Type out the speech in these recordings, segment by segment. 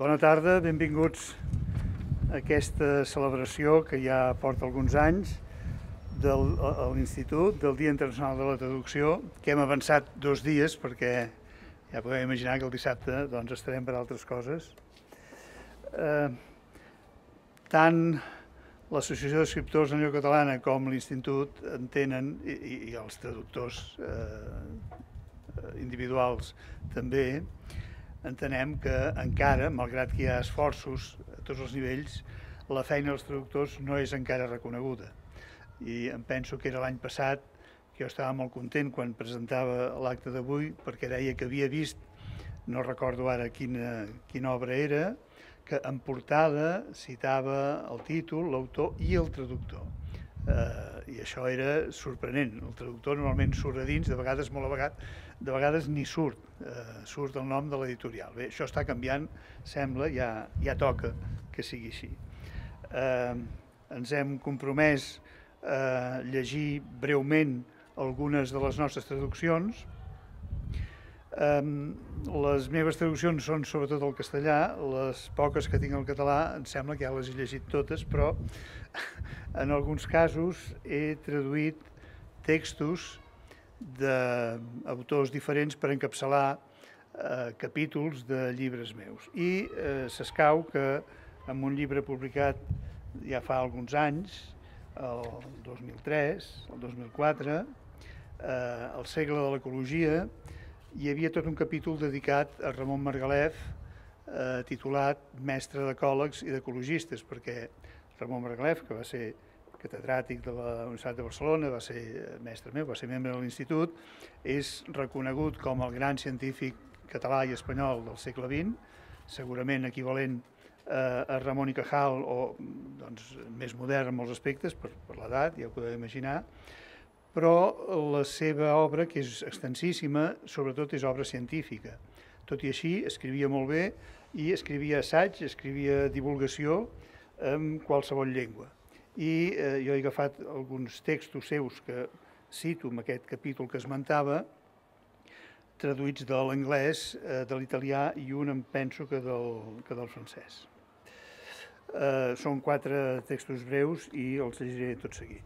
Bona tarda, benvinguts a aquesta celebració que ja porta alguns anys a l'Institut del Dia Internacional de la Traducció, que hem avançat 2 dies perquè ja podem imaginar que el dissabte estarem per altres coses. Tant l'Associació d'Escriptors en Llengua Catalana com l'Institut entenen, i els traductors individuals també, entenem que encara, malgrat que hi ha esforços a tots els nivells, la feina dels traductors no és encara reconeguda. I em penso que era l'any passat que jo estava molt content quan presentava l'acte d'avui perquè deia que havia vist, no recordo ara quina obra era, que en portada citava el títol, l'autor i el traductor. I això era sorprenent. El traductor normalment surt a dins, de vegades ni surt, surt el nom de l'editorial. Bé, això està canviant, sembla, ja toca que sigui així. Ens hem compromès a llegir breument algunes de les nostres traduccions. Les meves traduccions són sobretot al castellà, les poques que tinc al català em sembla que ja les he llegit totes, però en alguns casos he traduït textos d'autors diferents per encapçalar capítols de llibres meus. I s'escau que en un llibre publicat ja fa alguns anys, el 2003, el 2004, El segle de l'ecologia, hi havia tot un capítol dedicat a Ramon Margalef, titulat Mestre d'ecòlegs i d'ecologistes, perquè Ramon Margalef, que va ser catedràtic de la Universitat de Barcelona, va ser mestre meu, va ser membre de l'Institut, és reconegut com el gran científic català i espanyol del segle XX, segurament equivalent a Ramon i Cajal o més modern en molts aspectes, per l'edat, ja ho podeu imaginar, però la seva obra, que és extensíssima, sobretot és obra científica. Tot i així, escrivia molt bé i escrivia assaig, escrivia divulgació en qualsevol llengua. I jo he agafat alguns textos seus que cito en aquest capítol que esmentava, traduïts de l'anglès, de l'italià i un em penso que del francès. Són 4 textos breus i els llegiré tot seguit.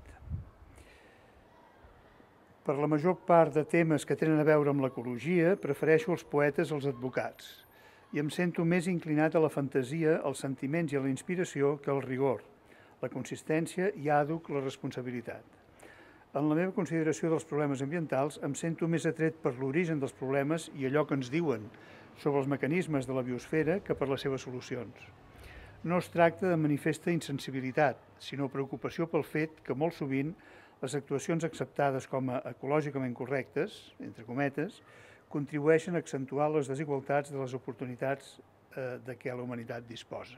Per la major part de temes que tenen a veure amb l'ecologia, prefereixo els poetes als advocats i em sento més inclinat a la fantasia, als sentiments i a la inspiració que al rigor, la consistència i àdhuc la responsabilitat. En la meva consideració dels problemes ambientals em sento més atret per l'origen dels problemes i allò que ens diuen sobre els mecanismes de la biosfera que per les seves solucions. No es tracta de manifesta insensibilitat, sinó preocupació pel fet que molt sovint les actuacions acceptades com a ecològicament correctes, entre cometes, contribueixen a accentuar les desigualtats de les oportunitats de què la humanitat disposa.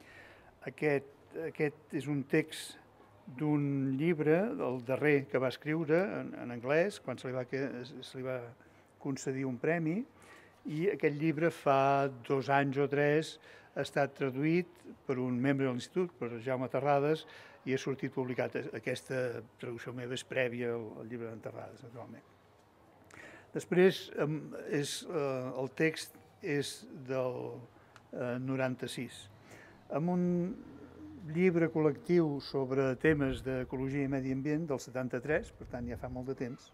Aquest és un text d'un llibre, el darrer que va escriure en anglès, quan se li va concedir un premi, i aquest llibre fa 2 anys o 3 ha estat traduït per un membre de l'Institut, per Jaume Terrades, i ha sortit publicat. Aquesta traducció meva és prèvia al llibre d'en Terrades, naturalment. Després, el text és del 96. En un llibre col·lectiu sobre temes d'ecologia i medi ambient del 73, per tant ja fa molt de temps,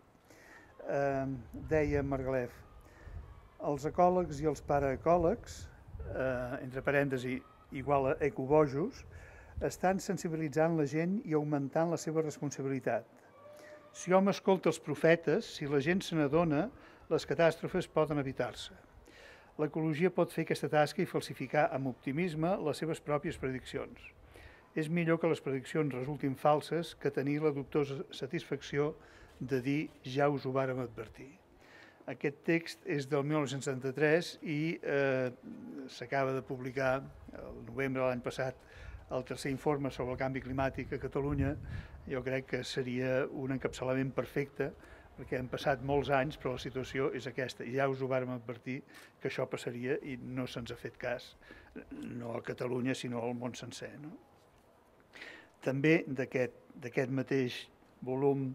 deia Margalef: els ecòlegs i els paraecòlegs, entre parèntesi, igual a ecobojos, estan sensibilitzant la gent i augmentant la seva responsabilitat. Si hom escolta els profetes, si la gent se n'adona, les catàstrofes poden evitar-se. L'ecologia pot fer aquesta tasca i falsificar amb optimisme les seves pròpies prediccions. És millor que les prediccions resultin falses que tenir la dubtosa satisfacció de dir ja us ho vàrem advertir. Aquest text és del 1973 i s'acaba de publicar el novembre de l'any passat el tercer informe sobre el canvi climàtic a Catalunya. Jo crec que seria un encapçalament perfecte perquè han passat molts anys però la situació és aquesta. Ja us ho vàrem advertir que això passaria i no se'ns ha fet cas, no a Catalunya sinó al món sencer. També d'aquest mateix volum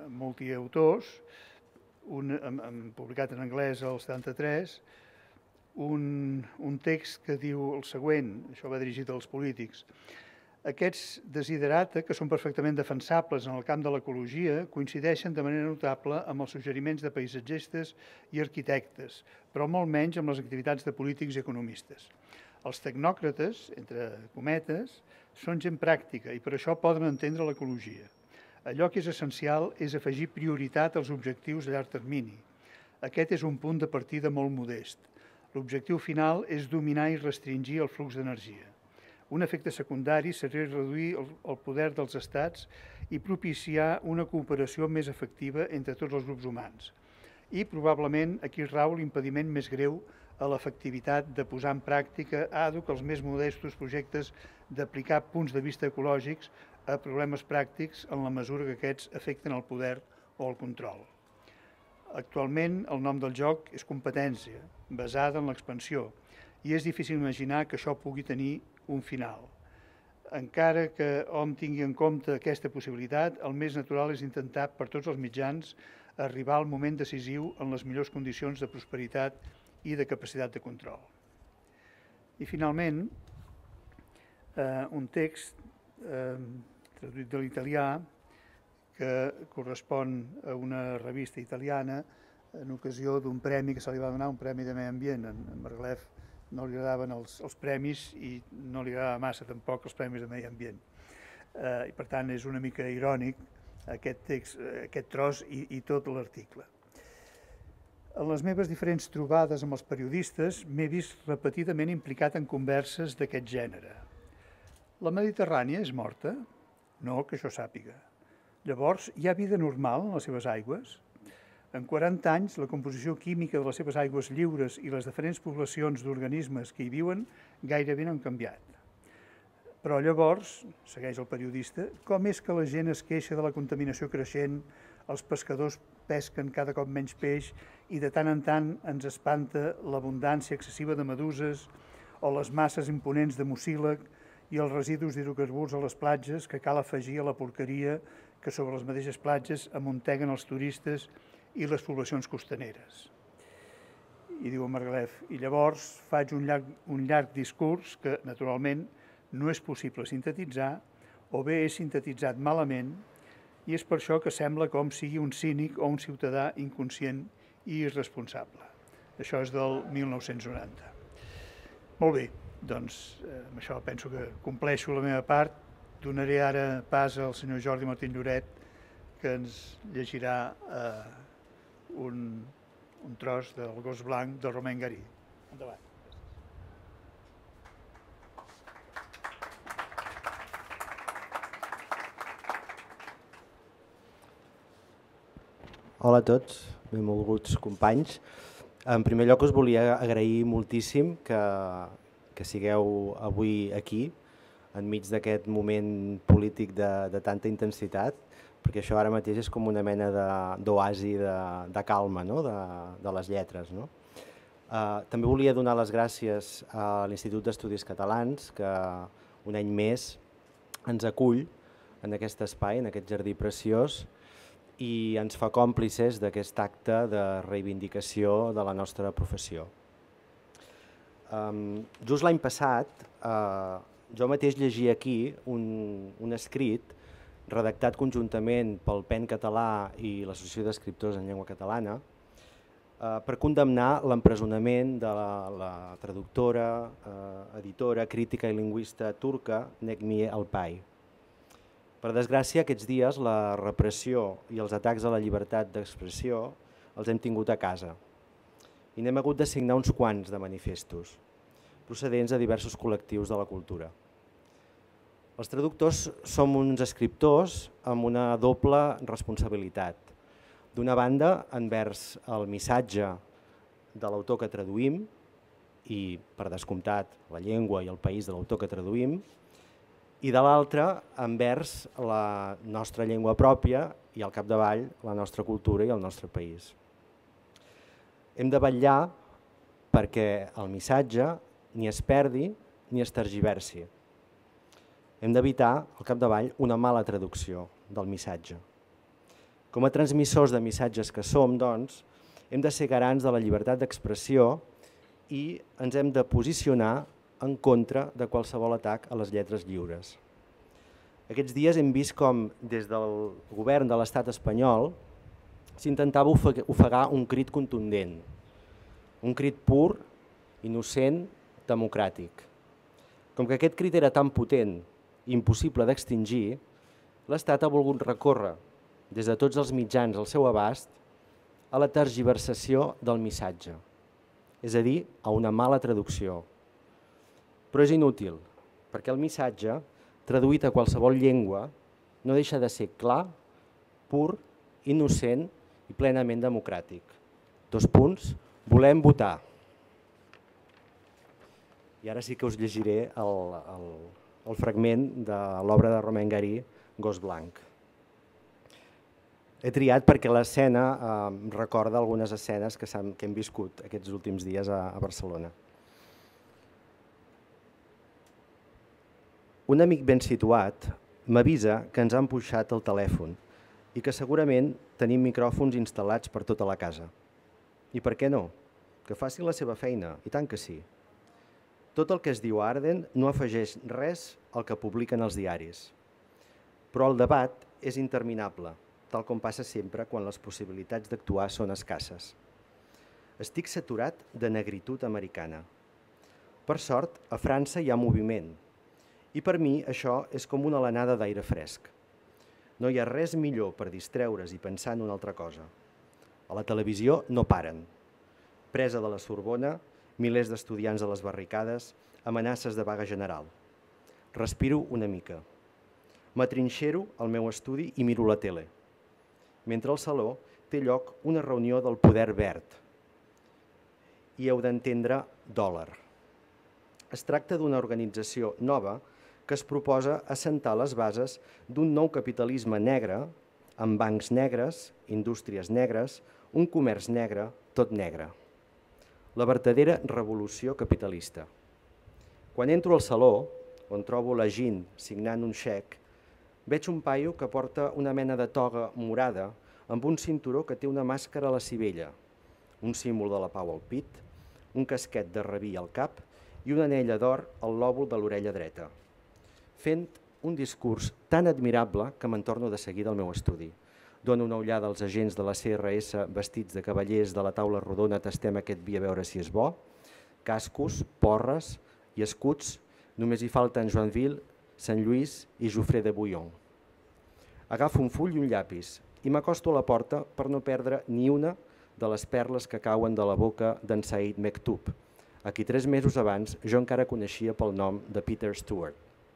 multiautors, publicat en anglès el 73, un text que diu el següent, això va dirigit als polítics. Aquests desiderata, que són perfectament defensables en el camp de l'ecologia, coincideixen de manera notable amb els suggeriments de paisatgistes i arquitectes, però molt menys amb les activitats de polítics i economistes. Els tecnòcrates, entre cometes, són gent pràctica i per això poden entendre l'ecologia. Allò que és essencial és afegir prioritat als objectius a llarg termini. Aquest és un punt de partida molt modest. L'objectiu final és dominar i restringir el flux d'energia. Un efecte secundari seria reduir el poder dels estats i propiciar una cooperació més efectiva entre tots els grups humans. I probablement aquí rau l'impediment més greu a l'efectivitat de posar en pràctica àdhuc els més modestos projectes d'aplicar punts de vista ecològics a problemes pràctics en la mesura que aquests afecten el poder o el control. Actualment el nom del joc és competència, basada en l'expansió, i és difícil imaginar que això pugui tenir un final. Encara que hom tingui en compte aquesta possibilitat, el més natural és intentar, per tots els mitjans, arribar al moment decisiu en les millors condicions de prosperitat i de capacitat de control. I finalment, un text traduït de l'italià que correspon a una revista italiana en ocasió d'un premi que se li va donar, un premi de medi ambient. En Margalef no li agradaven els premis i no li agradava massa tampoc els premis de medi ambient. I per tant és una mica irònic aquest text, aquest tros i tot l'article. En les meves diferents trobades amb els periodistes m'he vist repetidament implicat en converses d'aquest gènere. La Mediterrània és morta? No, que això sàpiga. Llavors, hi ha vida normal en les seves aigües? En 40 anys, la composició química de les seves aigües lliures i les diferents poblacions d'organismes que hi viuen gairebé no han canviat. Però llavors, segueix el periodista, com és que la gent es queixa de la contaminació creixent, els pescadors pesquen cada cop menys peix i de tant en tant ens espanta l'abundància excessiva de meduses o les masses imponents de mucílag i els residus d'hidrocarburs a les platges que cal afegir a la porqueria que sobre les mateixes platges amunteguen els turistes i les poblacions costaneres. I diu en Margalef, i llavors faig un llarg discurs que, naturalment, no és possible sintetitzar, o bé és sintetitzat malament, i és per això que sembla com sigui un cínic o un ciutadà inconscient i irresponsable. Això és del 1990. Molt bé, doncs amb això penso que compleixo la meva part. Donaré ara pas al senyor Jordi Martín Lloret, que ens llegirà un tros del Gos Blanc de Romain Gary. Endavant. Hola a tots, benvolguts companys. En primer lloc us volia agrair moltíssim que sigueu avui aquí, enmig d'aquest moment polític de tanta intensitat, perquè això ara mateix és com una mena d'oasi de calma, no? de les lletres. No? També volia donar les gràcies a l'Institut d'Estudis Catalans, que un any més ens acull en aquest espai, en aquest jardí preciós, i ens fa còmplices d'aquest acte de reivindicació de la nostra professió. Just l'any passat, jo mateix llegia aquí un escrit redactat conjuntament pel PEN Català i l'Associació d'Escriptors en Llengua Catalana per condemnar l'empresonament de la traductora, editora, crítica i lingüista turca Necmi Alpay. Per desgràcia, aquests dies la repressió i els atacs a la llibertat d'expressió els hem tingut a casa i n'hem hagut de signar uns quants de manifestos procedents de diversos col·lectius de la cultura. Els traductors som uns escriptors amb una doble responsabilitat. D'una banda, envers el missatge de l'autor que traduïm i, per descomptat, la llengua i el país de l'autor que traduïm, i de l'altra, envers la nostra llengua pròpia i, al capdavall, la nostra cultura i el nostre país. Hem de vetllar perquè el missatge ni es perdi ni es tergiversi. Hem d'evitar, al capdavall, una mala traducció del missatge. Com a transmissors de missatges que som, doncs, hem de ser garants de la llibertat d'expressió i ens hem de posicionar en contra de qualsevol atac a les lletres lliures. Aquests dies hem vist com des del govern de l'estat espanyol s'intentava ofegar un crit contundent, un crit pur, innocent, democràtic. Com que aquest crit era tan potent i impossible d'extingir, l'Estat ha volgut recórrer, des de tots els mitjans al seu abast, a la tergiversació del missatge, és a dir, a una mala traducció. Però és inútil, perquè el missatge, traduït a qualsevol llengua, no deixa de ser clar, pur, innocent i plenament democràtic. 2 punts, volem votar. I ara sí que us llegiré el fragment de l'obra de Romain Gary, Gos Blanc. He triat perquè l'escena recorda algunes escenes que hem viscut aquests últims dies a Barcelona. Un amic ben situat m'avisa que ens han puixat el telèfon i que segurament tenim micròfons instal·lats per tota la casa. I per què no? Que faci la seva feina, i tant que sí. Tot el que es diu a Arden no afegeix res al que publiquen els diaris. Però el debat és interminable, tal com passa sempre quan les possibilitats d'actuar són escasses. Estic saturat de negritud americana. Per sort, a França hi ha moviment, i per mi això és com una alenada d'aire fresc. No hi ha res millor per distreure's i pensar en una altra cosa. A la televisió no paren. Presa de la Sorbona, milers d'estudiants a les barricades, amenaces de vaga general. Respiro una mica. M'atrinxero al meu estudi i miro la tele. Mentre al saló té lloc una reunió del poder verd. I heu d'entendre dòlar. Es tracta d'una organització nova que es proposa assentar les bases d'un nou capitalisme negre, amb bancs negres, indústries negres, un comerç negre, tot negre. La vertadera revolució capitalista. Quan entro al saló, on trobo la Jean signant un xec, veig un paio que porta una mena de toga morada amb un cinturó que té una màscara a la sivella, un símbol de la pau al pit, un casquet de rabí al cap i una anella d'or al lòbul de l'orella dreta, fent un discurs tan admirable que me'n torno de seguida al meu estudi. Dono una ullada als agents de la CRS vestits de cavallers de la taula rodona, tastem aquest vi a veure si és bo, cascos, porres i escuts, només hi falten Joinville, Sant Lluís i Jofré de Bouillon. Agafo un full i un llapis i m'acosto a la porta per no perdre ni una de les perles que cauen de la boca d'en Said Mektoub, a qui 3 mesos abans jo encara coneixia pel nom de Peter Stewart.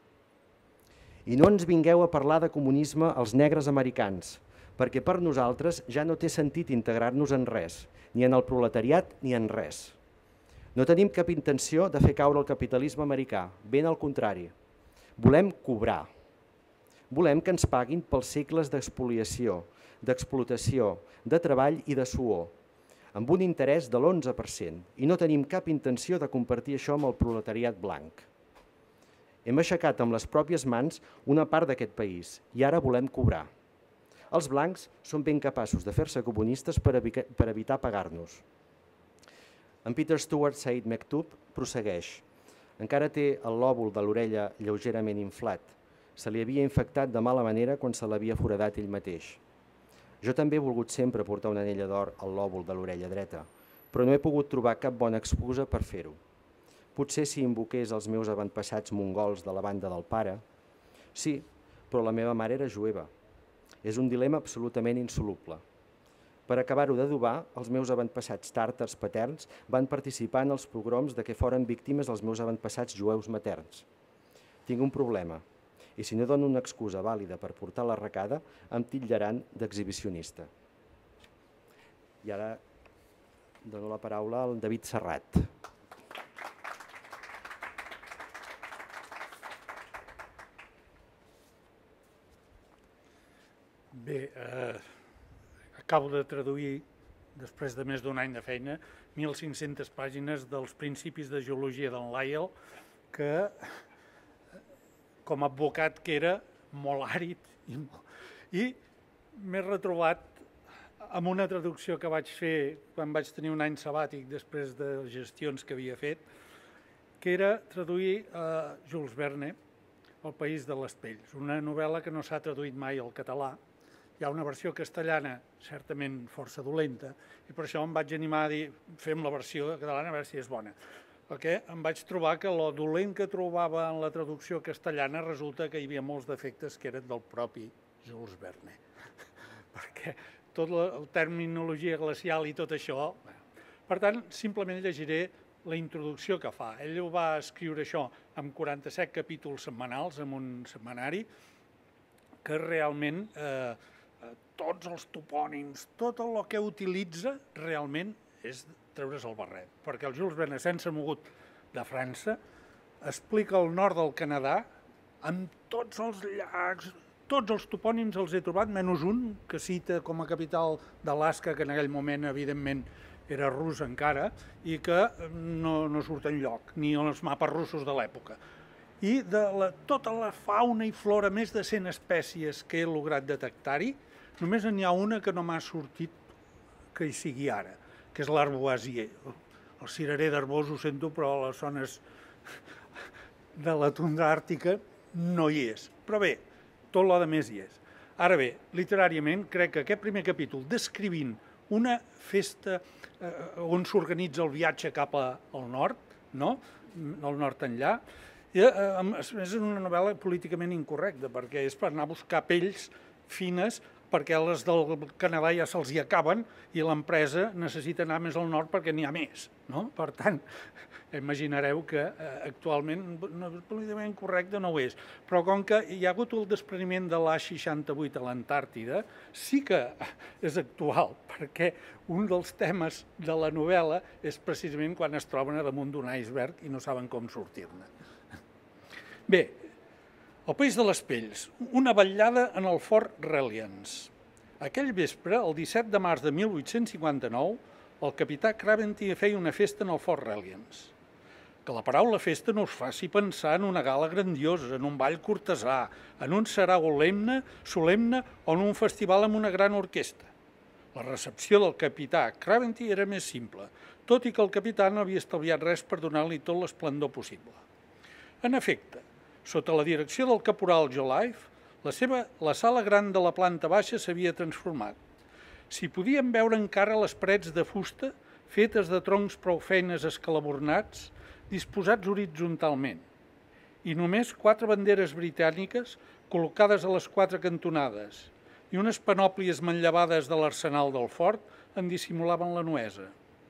I no ens vingueu a parlar de comunisme als negres americans, perquè per nosaltres ja no té sentit integrar-nos en res, ni en el proletariat ni en res. No tenim cap intenció de fer caure el capitalisme americà, ben al contrari. Volem cobrar. Volem que ens paguin pels segles d'expoliació, d'explotació, de treball i de suor, amb un interès de l'11%, i no tenim cap intenció de compartir això amb el proletariat blanc. Hem aixecat amb les pròpies mans una part d'aquest país i ara volem cobrar. Els blancs són ben capaços de fer-se comunistes per evitar pagar-nos. En Peter Stewart Said Mektoub prossegueix. Encara té el lòbul de l'orella lleugerament inflat. Se li havia infectat de mala manera quan se l'havia foradat ell mateix. Jo també he volgut sempre portar una anella d'or al lòbul de l'orella dreta, però no he pogut trobar cap bona excusa per fer-ho. Potser si invoqués els meus avantpassats mongols de la banda del pare. Sí, però la meva mare era jueva. És un dilema absolutament insoluble. Per acabar-ho d'adobar, els meus avantpassats tàrtars paterns van participar en els pogroms de què foren víctimes els meus avantpassats jueus materns. Tinc un problema, i si no dono una excusa vàlida per portar l'arracada, em titllaran d'exhibicionista. I ara dono la paraula al David Serrat. Bé, acabo de traduir, després de més d'un any de feina, 1.500 pàgines dels principis de geologia d'en Lyell, que, com a advocat que era, molt àrid, i m'he retrobat amb una traducció que vaig fer quan vaig tenir un any sabàtic després de gestions que havia fet, que era traduir Jules Verne, El país de les pells, una novel·la que no s'ha traduït mai al català. Hi ha una versió castellana certament força dolenta i per això em vaig animar a dir fem la versió catalana a veure si és bona. Perquè em vaig trobar que lo dolent que trobava en la traducció castellana resulta que hi havia molts defectes que eren del propi Jules Verne. Perquè tota la terminologia glacial i tot això... Per tant, simplement llegiré la introducció que fa. Ell ho va escriure això amb 47 capítols setmanals, en un setmanari, que realment tots els topònims, tot el que utilitza realment és treure's el barret. Perquè el Jules Verne, sense mogut de França, explica el nord del Canadà amb tots els llacs, tots els topònims els he trobat, menys un que cita com a capital d'Alaska, que en aquell moment, evidentment, era rus encara, i que no surt enlloc, ni en els mapes russos de l'època. I de tota la fauna i flora, més de 100 espècies que he lograt detectar-hi, només n'hi ha una que no m'ha sortit que hi sigui ara, que és l'arboisier. El cirerer d'arbós, ho sento, però a les zones de la tundra àrtica no hi és. Però bé, tot l'altre més hi és. Ara bé, literàriament, crec que aquest primer capítol, descrivint una festa on s'organitza el viatge cap al nord, al nord enllà, és una novel·la políticament incorrecta, perquè és per anar a buscar pells fines, perquè les del Canadà ja se'ls hi acaben i l'empresa necessita anar més al nord perquè n'hi ha més. Per tant, imaginareu que actualment políticament correcte no ho és. Però com que hi ha hagut el despreniment de l'A68 a l'Antàrtida, sí que és actual, perquè un dels temes de la novel·la és precisament quan es troben a damunt d'un iceberg i no saben com sortir-ne. Bé, El país de les pells, una vetllada en el Fort Reliance. Aquell vespre, el 17 de març de 1859, el capità Craventy feia una festa en el Fort Reliance. Que la paraula festa no us faci pensar en una gala grandiosa, en un ball cortesà, en un sarau solemne o en un festival amb una gran orquestra. La recepció del capità Craventy era més simple, tot i que el capità no havia estalviat res per donar-li tot l'esplendor possible. En efecte, sota la direcció del caporal Joliffe, la sala gran de la planta baixa s'havia transformat. S'hi podien veure encara les parets de fusta fetes de troncs prou feines escalabornats, disposats horitzontalment, i només 4 banderes britàniques col·locades a les 4 cantonades i unes panòplies manllevades de l'arsenal del fort en dissimulaven la nuesa.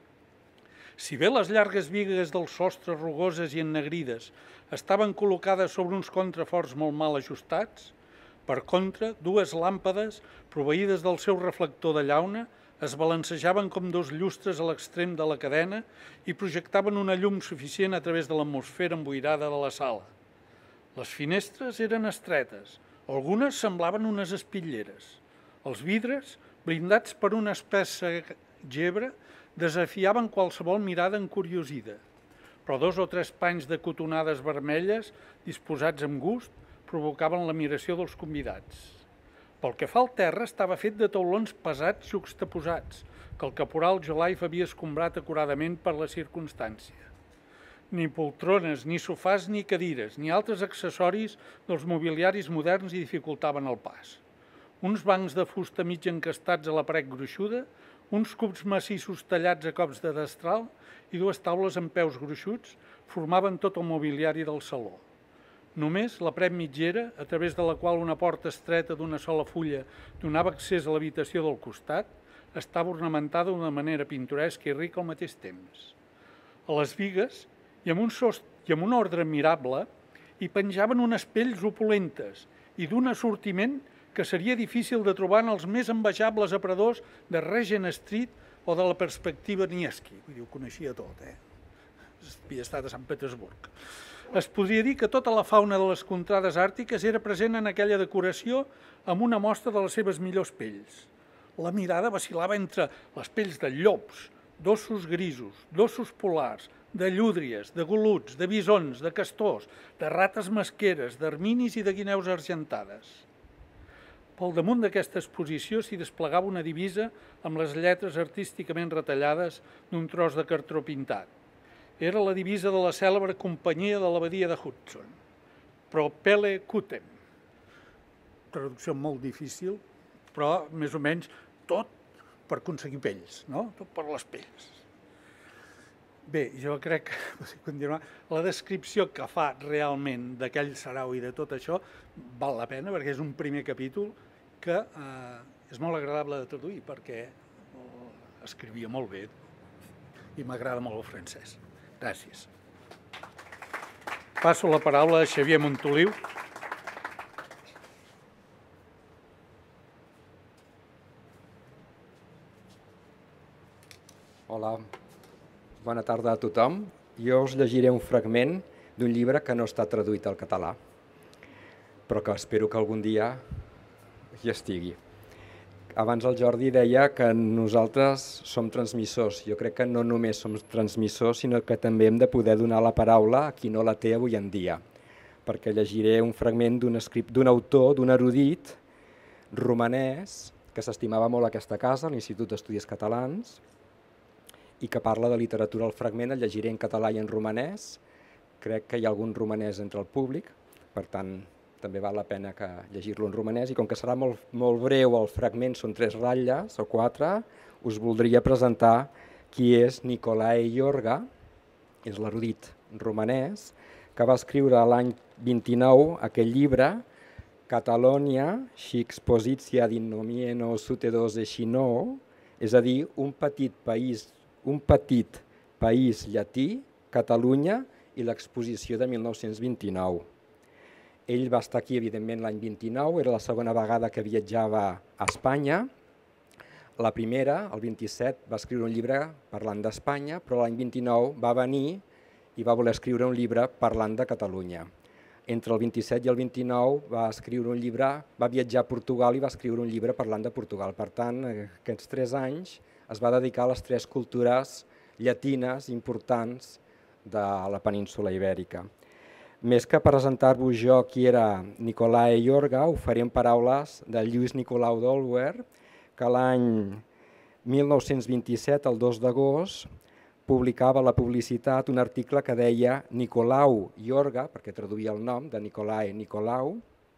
Si bé les llargues bigues del sostre rugoses i ennegrides estaven col·locades sobre uns contraforts molt mal ajustats, per contra, 2 làmpades, proveïdes del seu reflector de llauna, es balancejaven com 2 llustres a l'extrem de la cadena i projectaven una llum suficient a través de l'atmosfera emboirada de la sala. Les finestres eren estretes, algunes semblaven unes espitlleres. Els vidres, blindats per una espessa gebre, desafiaven qualsevol mirada encuriosida, però 2 o 3 panys de cotonades vermelles, disposats amb gust, provocaven l'admiració dels convidats. Pel que fa al terra, estava fet de taulons pesats juxtaposats, que el caporal Joliffe havia escombrat acuradament per la circumstància. Ni poltrones, ni sofàs, ni cadires, ni altres accessoris dels mobiliaris moderns hi dificultaven el pas. Uns bancs de fusta mig encastats a la paret gruixuda, uns cubs massissos tallats a cops de destral i 2 taules amb peus gruixuts formaven tot el mobiliari del saló. Només la paret mitgera, a través de la qual una porta estreta d'una sola fulla donava accés a l'habitació del costat, estava ornamentada d'una manera pintoresca i rica al mateix temps. A les bigues, i amb un ordre admirable, hi penjaven unes pells opulentes i d'un assortiment que seria difícil de trobar en els més envejables aparadors de Regent Street o de la perspectiva Nevsky. Vull dir, ho coneixia tot, Havia estat a Sant Petersburg. Es podria dir que tota la fauna de les contrades àrtiques era present en aquella decoració amb una mostra de les seves millors pells. La mirada vacil·lava entre les pells de llops, d'ossos grisos, d'ossos polars, de llúdries, de goluts, de bisons, de castors, de rates mesqueres, d'erminis i de guineus argentades. Pel damunt d'aquesta exposició s'hi desplegava una divisa amb les lletres artísticament retallades d'un tros de cartró pintat. Era la divisa de la cèlebre companyia de l'abadia de Hudson, Propele Cutem. Traducció molt difícil, però més o menys tot per aconseguir pells, no? Tot per les pells. Bé, jo crec que la descripció que fa realment d'aquell sarau i de tot això val la pena perquè és un primer capítol que és molt agradable de traduir perquè escrivia molt bé i m'agrada molt el francès. Gràcies. Passo la paraula a Xavier Montoliu. Hola, bona tarda a tothom. Jo us llegiré un fragment d'un llibre que no està traduït al català, però que espero que algun dia hi estigui. Abans el Jordi deia que nosaltres som transmissors. Jo crec que no només som transmissors, sinó que també hem de poder donar la paraula a qui no la té avui en dia, perquè llegiré un fragment d'un autor, d'un erudit romanès que s'estimava molt aquesta casa, l'Institut d'Estudis Catalans, i que parla de literatura. El fragment el llegiré en català i en romanès. Crec que hi ha algun romanès entre el públic, per tant, també val la pena que llegir-lo en romanès. I com que serà molt breu el fragment, són 3 ratlles o 4, us voldria presentar qui és Nicolae Iorga, és l'erudit romanès, que va escriure l'any 29 aquell llibre, Catalonia, si expositia d'innomieno sutedos e xinó, és a dir, un petit país llatí, Catalunya, i l'exposició de 1929. Ell va estar aquí, evidentment, l'any 29, era la segona vegada que viatjava a Espanya. La primera, el 27, va escriure un llibre parlant d'Espanya, però l'any 29 va venir i va voler escriure un llibre parlant de Catalunya. Entre el 27 i el 29 va escriure un llibre, va viatjar a Portugal i va escriure un llibre parlant de Portugal. Per tant, aquests 3 anys es va dedicar a les 3 cultures llatines importants de la península ibèrica. Més que presentar-vos jo qui era Nicolae Iorga, ho faré en paraules de Lluís Nicolau d'Olwer, que l'any 1927, el 2 d'agost, publicava a la publicitat un article que deia Nicolau Iorga, perquè traduïa el nom de Nicolae Nicolau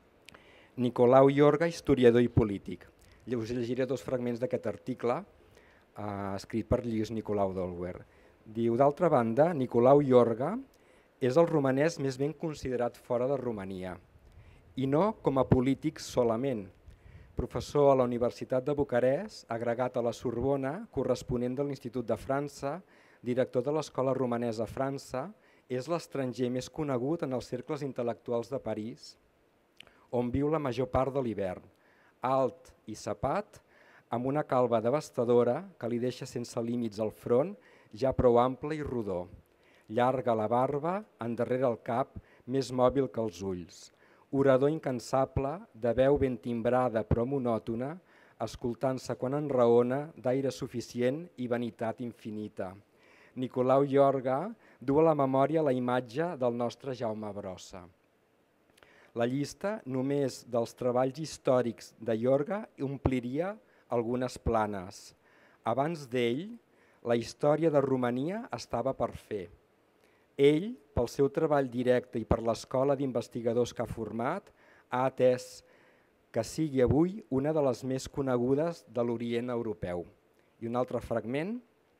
Iorga, historiador i polític. Us llegiré 2 fragments d'aquest article escrit per Lluís Nicolau d'Olwer. Diu, d'altra banda, Nicolau Iorga és el romanès més ben considerat fora de Romania, i no com a polític solament. Professor a la Universitat de Bucarest, agregat a la Sorbona, corresponent de l'Institut de França, director de l'Escola Romanesa a França, és l'estranger més conegut en els cercles intel·lectuals de París, on viu la major part de l'hivern, alt i sapat, amb una calva devastadora que li deixa sense límits al front, ja prou ample i rodó. Llarga la barba, endarrere el cap, més mòbil que els ulls. Orador incansable, de veu ben timbrada però monòtona, escoltant-se quan enraona, d'aire suficient i vanitat infinita. Nicolau Iorga du a la memòria la imatge del nostre Jaume Brossa. La llista només dels treballs històrics de Iorga ompliria algunes planes. Abans d'ell, la història de Romania estava per fer. Ell, pel seu treball directe i per l'escola d'investigadors que ha format, ha atès que sigui avui una de les més conegudes de l'Orient europeu. I un altre fragment.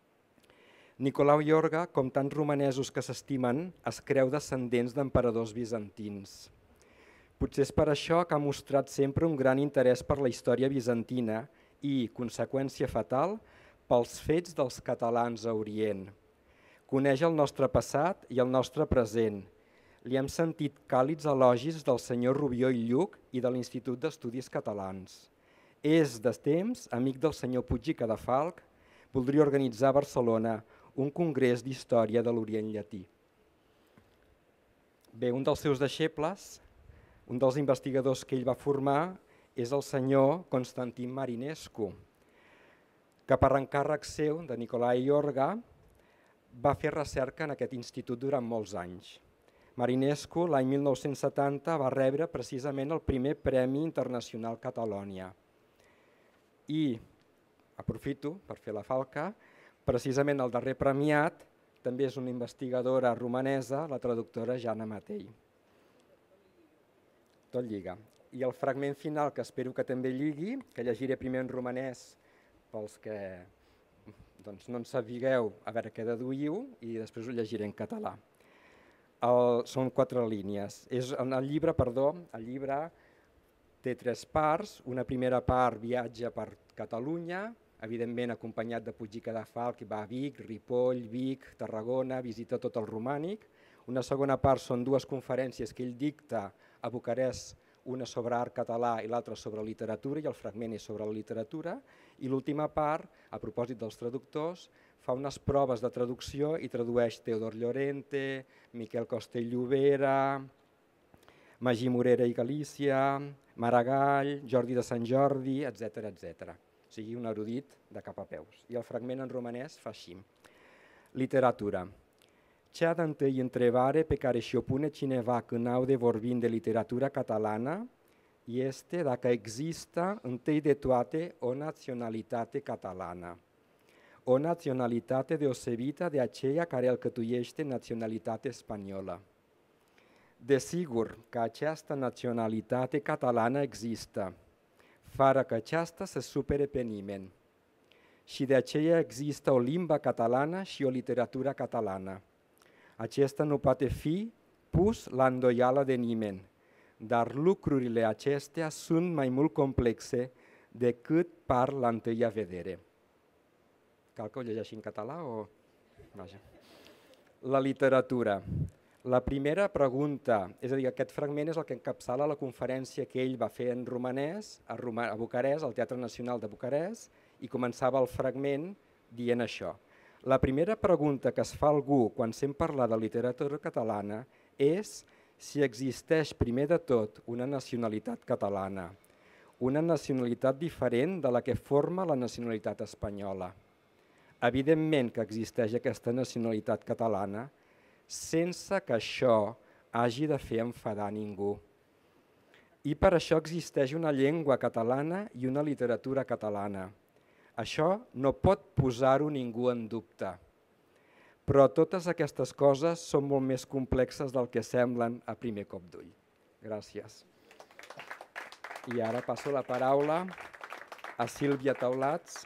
Nicolau Iorga, com tants romanesos que s'estimen, es creu descendents d'emperadors bizantins. Potser és per això que ha mostrat sempre un gran interès per la història bizantina i, conseqüència fatal, pels fets dels catalans a Orient. Coneix el nostre passat i el nostre present. Li hem sentit càlids elogis del senyor Rubió i Lluc i de l'Institut d'Estudis Catalans. És, de temps, amic del senyor Puig i Cadafalch, voldria organitzar a Barcelona un congrés d'història de l'Orient Llatí. Bé, un dels seus deixebles, un dels investigadors que ell va formar, és el senyor Constantin Marinescu, que per encàrrec seu, de Nicolae Iorga, va fer recerca en aquest institut durant molts anys. Marinescu l'any 1970 va rebre precisament el primer Premi Internacional Catalònia. I aprofito per fer la falca, precisament el darrer premiat també és una investigadora romanesa, la traductora Jana Matei. Tot lliga. I el fragment final, que espero que també lligui, que llegiré primer en romanès pels que no en sapigueu, a veure què deduïu, i després ho llegiré en català. Són 4 línies. El llibre té 3 parts. Una primera part, viatge per Catalunya, evidentment acompanyat de Puig i Cadafalch, va a Vic, Ripoll, Vic, Tarragona, visita tot el romànic. Una segona part són 2 conferències que ell dicta a Bucarest, una sobre art català i l'altra sobre literatura, i el fragment és sobre la literatura. I l'última part, a propòsit dels traductors, fa unes proves de traducció i tradueix Teodor Llorente, Miquel Costa i Llobera, Magí Morera i Galícia, Maragall, Jordi de Sant Jordi, etc. O sigui, un erudit de cap a peus. I el fragment en romanès fa així. Literatura. C'è d'antei întrebare pe care și-o pune cineva când aude vorbind de literatura catalană este dacă există întâi de toate o naționalitate catalană. O naționalitate deosebită de aceea care alcătuiește naționalitatea spaniolă. Desigur că această naționalitate catalană există, fără că aceasta să supere pe nimeni. Și de aceea există o limbă catalană și o literatură catalană. Acesta nu poate fi pus la îndoială de nimeni, dar lucrurile acestea sunt mai mult complexe decât par la întâia vedere. Cal que ho llegeixi en català o...? Vaja. La literatura. La primera pregunta, és a dir, aquest fragment és el que encapçala la conferència que ell va fer en romanès a Bucarest, al Teatre Nacional de Bucarest, i començava el fragment dient això. La primera pregunta que es fa algú quan sent parlar de literatura catalana és si existeix primer de tot una nacionalitat catalana, una nacionalitat diferent de la que forma la nacionalitat espanyola. Evidentment que existeix aquesta nacionalitat catalana sense que això hagi de fer enfadar ningú. I per això existeix una llengua catalana i una literatura catalana. Això no pot posar-ho ningú en dubte. Però totes aquestes coses són molt més complexes del que semblen a primer cop d'ull. Gràcies. I ara passo la paraula a Sílvia Taulats.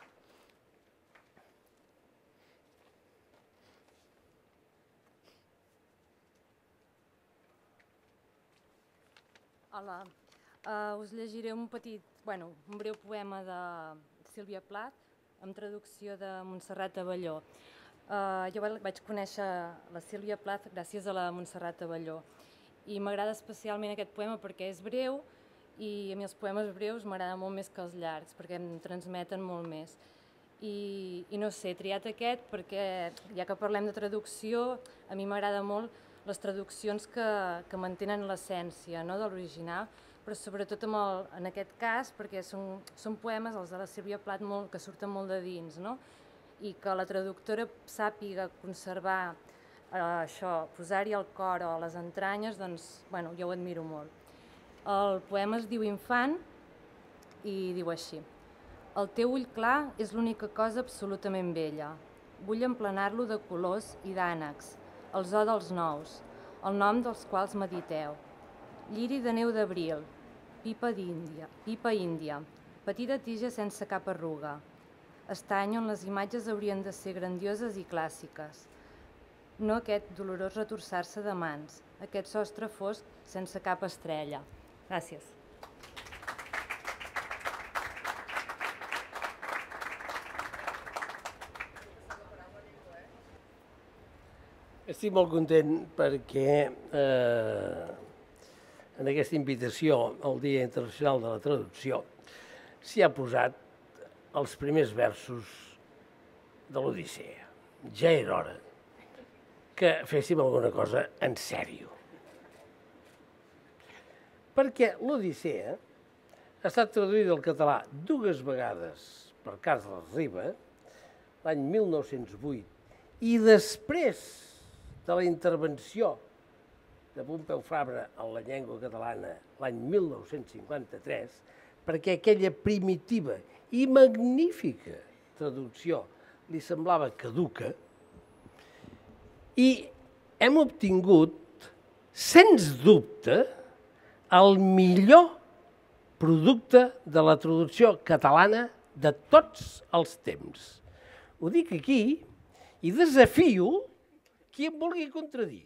Hola, us llegiré un breu poema de Sílvia Plath, amb traducció de Montserrat Abelló. Jo vaig conèixer la Sílvia Plath gràcies a la Montserrat Abelló i m'agrada especialment aquest poema perquè és breu i a mi els poemes breus m'agraden molt més que els llargs perquè em transmeten molt més. I no sé, he triat aquest perquè, ja que parlem de traducció, a mi m'agrada molt les traduccions que mantenen l'essència de l'original, però sobretot en aquest cas perquè són poemes, els de la Sílvia Plath, que surten molt de dins, i que la traductora sàpiga conservar això, posar-hi el cor o les entranyes, doncs jo ho admiro molt. El poema es diu Infant i diu així: el teu ull clar és l'única cosa absolutament bella. Vull emplenar-lo de colors i d'ànecs, el zoo dels nous, el nom dels quals mediteu. Lliri de neu d'abril, pipa índia, petita tija sense cap arruga. Estany on les imatges haurien de ser grandioses i clàssiques. No aquest dolorós retorçar-se de mans, aquest sostre fosc sense cap estrella. Gràcies. Estic molt content perquè en aquesta invitació al Dia Internacional de la Traducció s'hi ha posat els primers versos de l'Odissea. Ja era hora que féssim alguna cosa en sèrio. Perquè l'Odissea ha estat traduïda al català 2 vegades per Carles Riba, l'any 1908, i després de la intervenció de Pompeu Fabra en la llengua catalana l'any 1953, perquè aquella primitiva i magnífica traducció li semblava caduca, i hem obtingut, sens dubte, el millor producte de la traducció catalana de tots els temps. Ho dic aquí i desafio qui em vulgui contradir.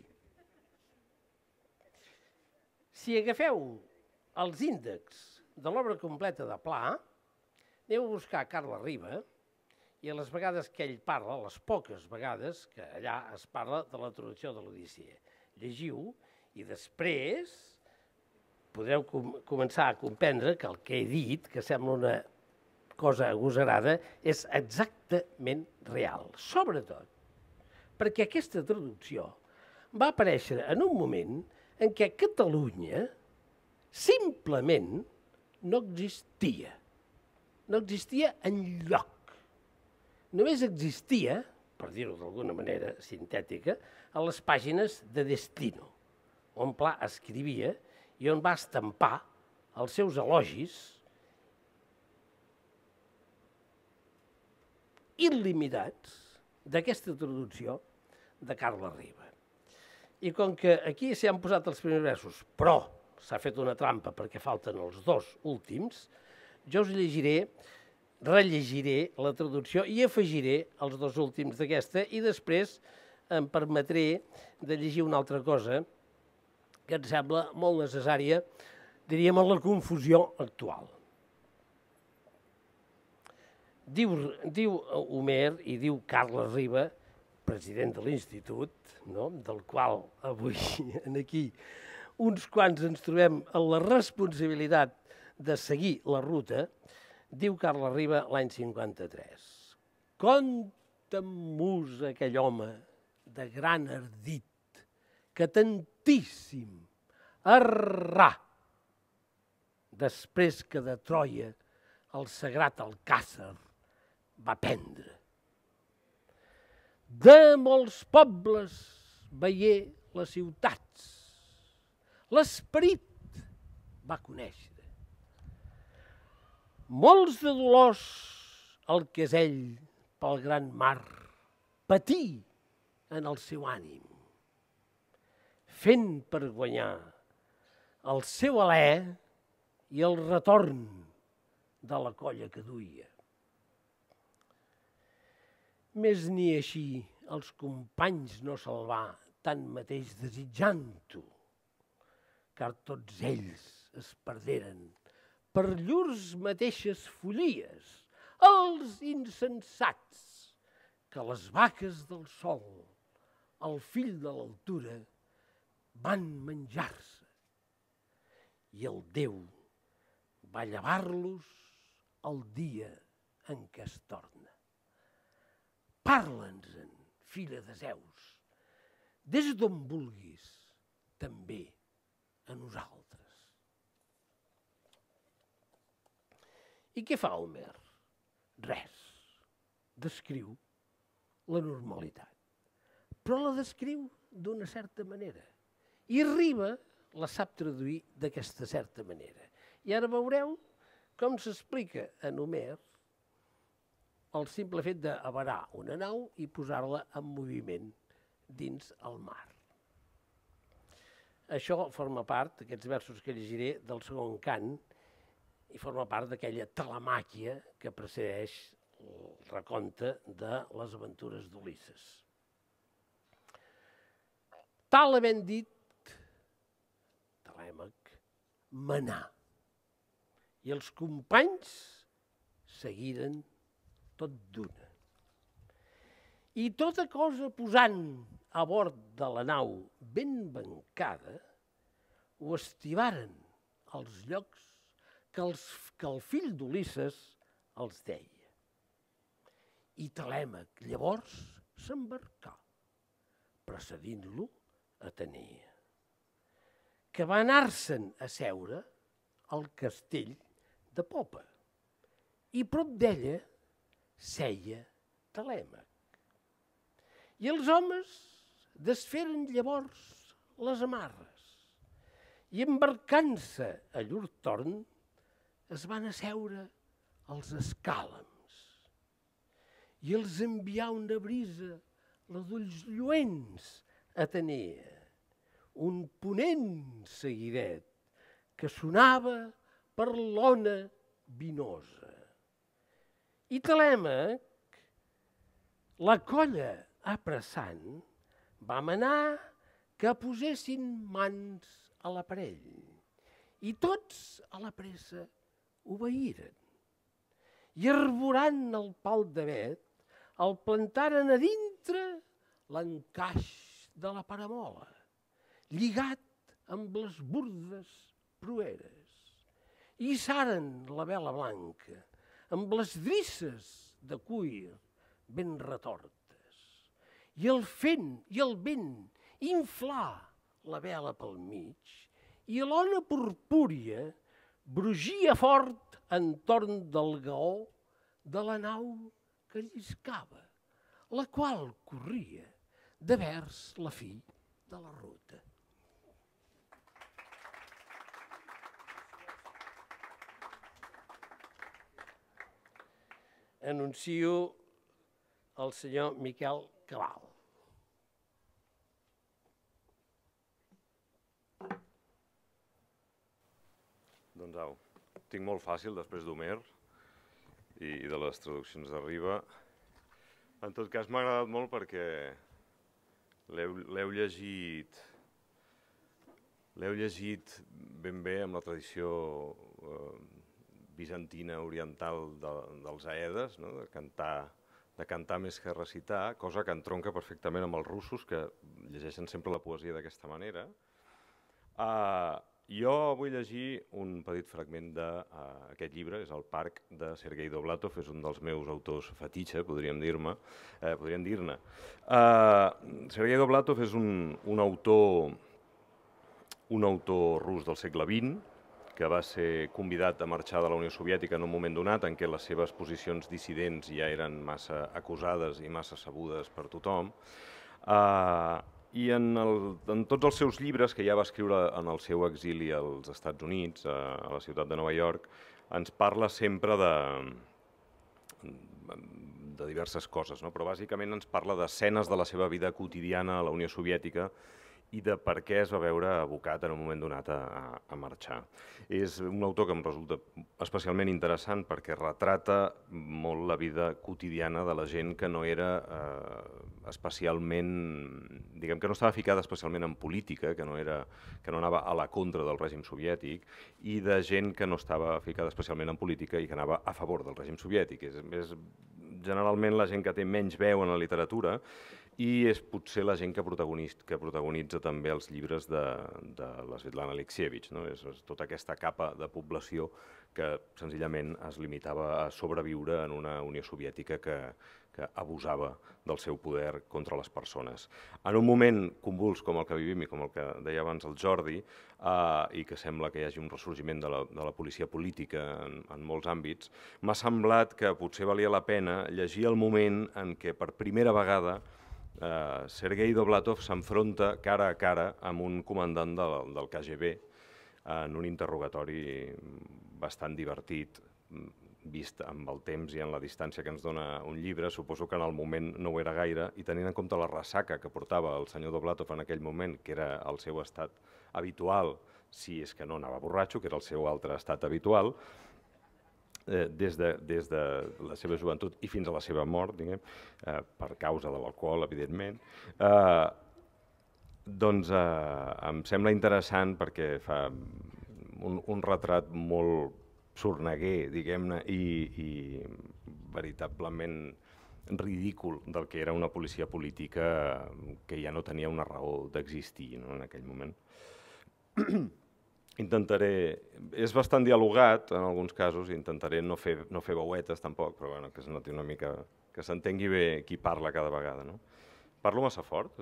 Si agafeu els índexs de l'obra completa de Pla, aneu a buscar Carles Riba, i a les vegades que ell parla, les poques vegades que allà es parla de la traducció de l'Odissea. Llegiu i després podreu començar a comprendre que el que he dit, que sembla una cosa agosarada, és exactament real. Sobretot perquè aquesta traducció va aparèixer en un moment en què Catalunya simplement no existia. No existia enlloc. Només existia, per dir-ho d'alguna manera sintètica, a les pàgines de Destino, on Pla escrivia i on va estampar els seus elogis il·limitats d'aquesta traducció de Carles Riba. I com que aquí s'hi han posat els primers versos, però s'ha fet una trampa perquè falten els dos últims, jo us rellegiré la traducció i afegiré els dos últims d'aquesta i després em permetré de llegir una altra cosa que em sembla molt necessària, diríem, en la confusió actual. Diu Homer i diu Carles Riba, president de l'Institut, no? Del qual avui aquí uns quants ens trobem en la responsabilitat de seguir la ruta, diu Carles Riba l'any 53. Conta mus aquell home de gran ardit que tantíssim errà després que de Troia el sagrat Alcàsser va prendre. De molts pobles veié les ciutats, l'esperit va conèixer. Molts de dolors el que és ell pel gran mar patí en el seu ànim, fent per guanyar el seu alè i el retorn de la colla que duia. Més ni així els companys no se'l va tant mateix desitjant-ho, car tots ells es perderen per llurs mateixes follies, els insensats, que les vaques del sol, el fill de l'altura, van menjar-se. I el Déu va llevar-los el dia en què es torna. Parla'ns-en, filla de Zeus, des d'on vulguis, també a nosaltres. I què fa Homer? Res. Descriu la normalitat. Però la descriu d'una certa manera. I Riba la sap traduir d'aquesta certa manera. I ara veureu com s'explica en Homer el simple fet d'abarar una nau i posar-la en moviment dins el mar. Això forma part, aquests versos que llegiré, del segon cant, i forma part d'aquella telemàquia que precedeix el recompte de les aventures d'Ulisses. Tal havent dit, Telèmac manà, i els companys seguiren tot d'una. I tota cosa posant a bord de la nau ben bancada, ho estivaren als llocs que el fill d'Ulisses els deia. I Telèmac llavors s'embarcà, precedint-lo Atenea, que va anar-se'n a seure al castell de popa, i prop d'ella seia Telèmac. I els homes desferen llavors les amarres i embarcant-se a llur torn es van asseure als escàlams i els envià una brisa, la d'ulls lluents, Atenea, un ponent seguidet que sonava per l'ona vinosa. I Telèmac, la colla apressant, va manar que posessin mans a l'aparell i tots a la pressa obeïren. I arborant el pal d'avet, el plantaren a dintre l'encaix de la paramola, lligat amb les burdes proeres. I hissaren la vela blanca amb les drisses de cuir ben retortes. I el fent i el vent inflà la vela pel mig i l'ona purpúria brugia fort entorn del gaó de la nau que lliscava, la qual corria de vers la fi de la ruta. Anuncio el senyor Miquel Cabal. Doncs au, tinc molt fàcil després d'Homer i de les traduccions de Riba. En tot cas, m'ha agradat molt perquè l'heu llegit ben bé amb la tradició bizantina oriental dels Aedes, no? de cantar més que recitar, cosa que entronca perfectament amb els russos, que llegeixen sempre la poesia d'aquesta manera. Jo vull llegir un petit fragment d'aquest llibre, és el Parc de Sergei Dovlatov, és un dels meus autors fetitxe, podríem dir-ne. Sergei Dovlatov és un autor rus del segle XX, que va ser convidat a marxar de la Unió Soviètica en un moment donat en què les seves posicions dissidents ja eren massa acusades i massa sabudes per tothom. I en tots els seus llibres, que ja va escriure en el seu exili als Estats Units, a la ciutat de Nova York, ens parla sempre de diverses coses, no? Però bàsicament ens parla d'escenes de la seva vida quotidiana a la Unió Soviètica i de per què es va veure abocat en un moment donat a marxar. És un autor que em resulta especialment interessant perquè retrata molt la vida quotidiana de la gent que no era especialment, diguem que no estava ficada especialment en política, que no anava a la contra del règim soviètic, i de gent que no estava ficada especialment en política i que anava a favor del règim soviètic. És generalment la gent que té menys veu en la literatura i és potser la gent que protagonitza també els llibres de la Svetlana Alexievich. És tota aquesta capa de població que senzillament es limitava a sobreviure en una Unió Soviètica que abusava del seu poder contra les persones. En un moment convuls com el que vivim i com el que deia abans el Jordi, i que sembla que hi hagi un ressorgiment de la policia política en molts àmbits, m'ha semblat que potser valia la pena llegir el moment en què per primera vegada Sergei Dovlatov s'enfronta cara a cara amb un comandant del KGB en un interrogatori bastant divertit, vist amb el temps i en la distància que ens dona un llibre. Suposo que en el moment no ho era gaire, i tenint en compte la ressaca que portava el senyor Dovlatov en aquell moment, que era el seu estat habitual, si és que no anava borratxo, que era el seu altre estat habitual, des de la seva joventut i fins a la seva mort, diguem, per causa de l'alcohol, evidentment, doncs em sembla interessant perquè fa un retrat molt sorneguer, diguem-ne, i veritablement ridícul del que era una policia política que ja no tenia una raó d'existir en aquell moment. És bastant dialogat en alguns casos, intentaré no fer veuetes tampoc, però que es noti una mica, que s'entengui bé qui parla cada vegada. Parlo massa fort?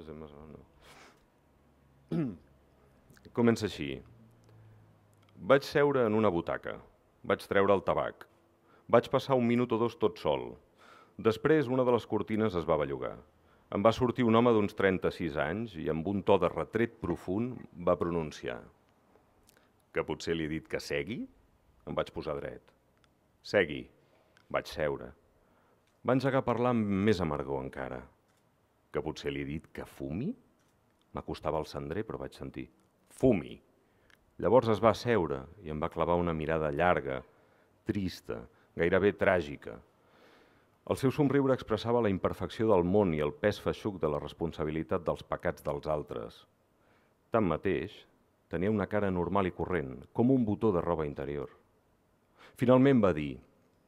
Comença així. Vaig seure en una butaca, vaig treure el tabac, vaig passar un minut o dos tot sol. Després una de les cortines es va bellugar. Em va sortir un home d'uns 36 anys i amb un to de retret profund va pronunciar: Que potser li he dit que segui? Em vaig posar dret. Segui. Vaig seure. Va engegar a parlar amb més amargor encara. Que potser li he dit que fumi? M'acostava al cendrer, però vaig sentir fumi. Llavors es va asseure i em va clavar una mirada llarga, trista, gairebé tràgica. El seu somriure expressava la imperfecció del món i el pes feixuc de la responsabilitat dels pecats dels altres. Tanmateix, tenia una cara normal i corrent, com un botó de roba interior. Finalment va dir: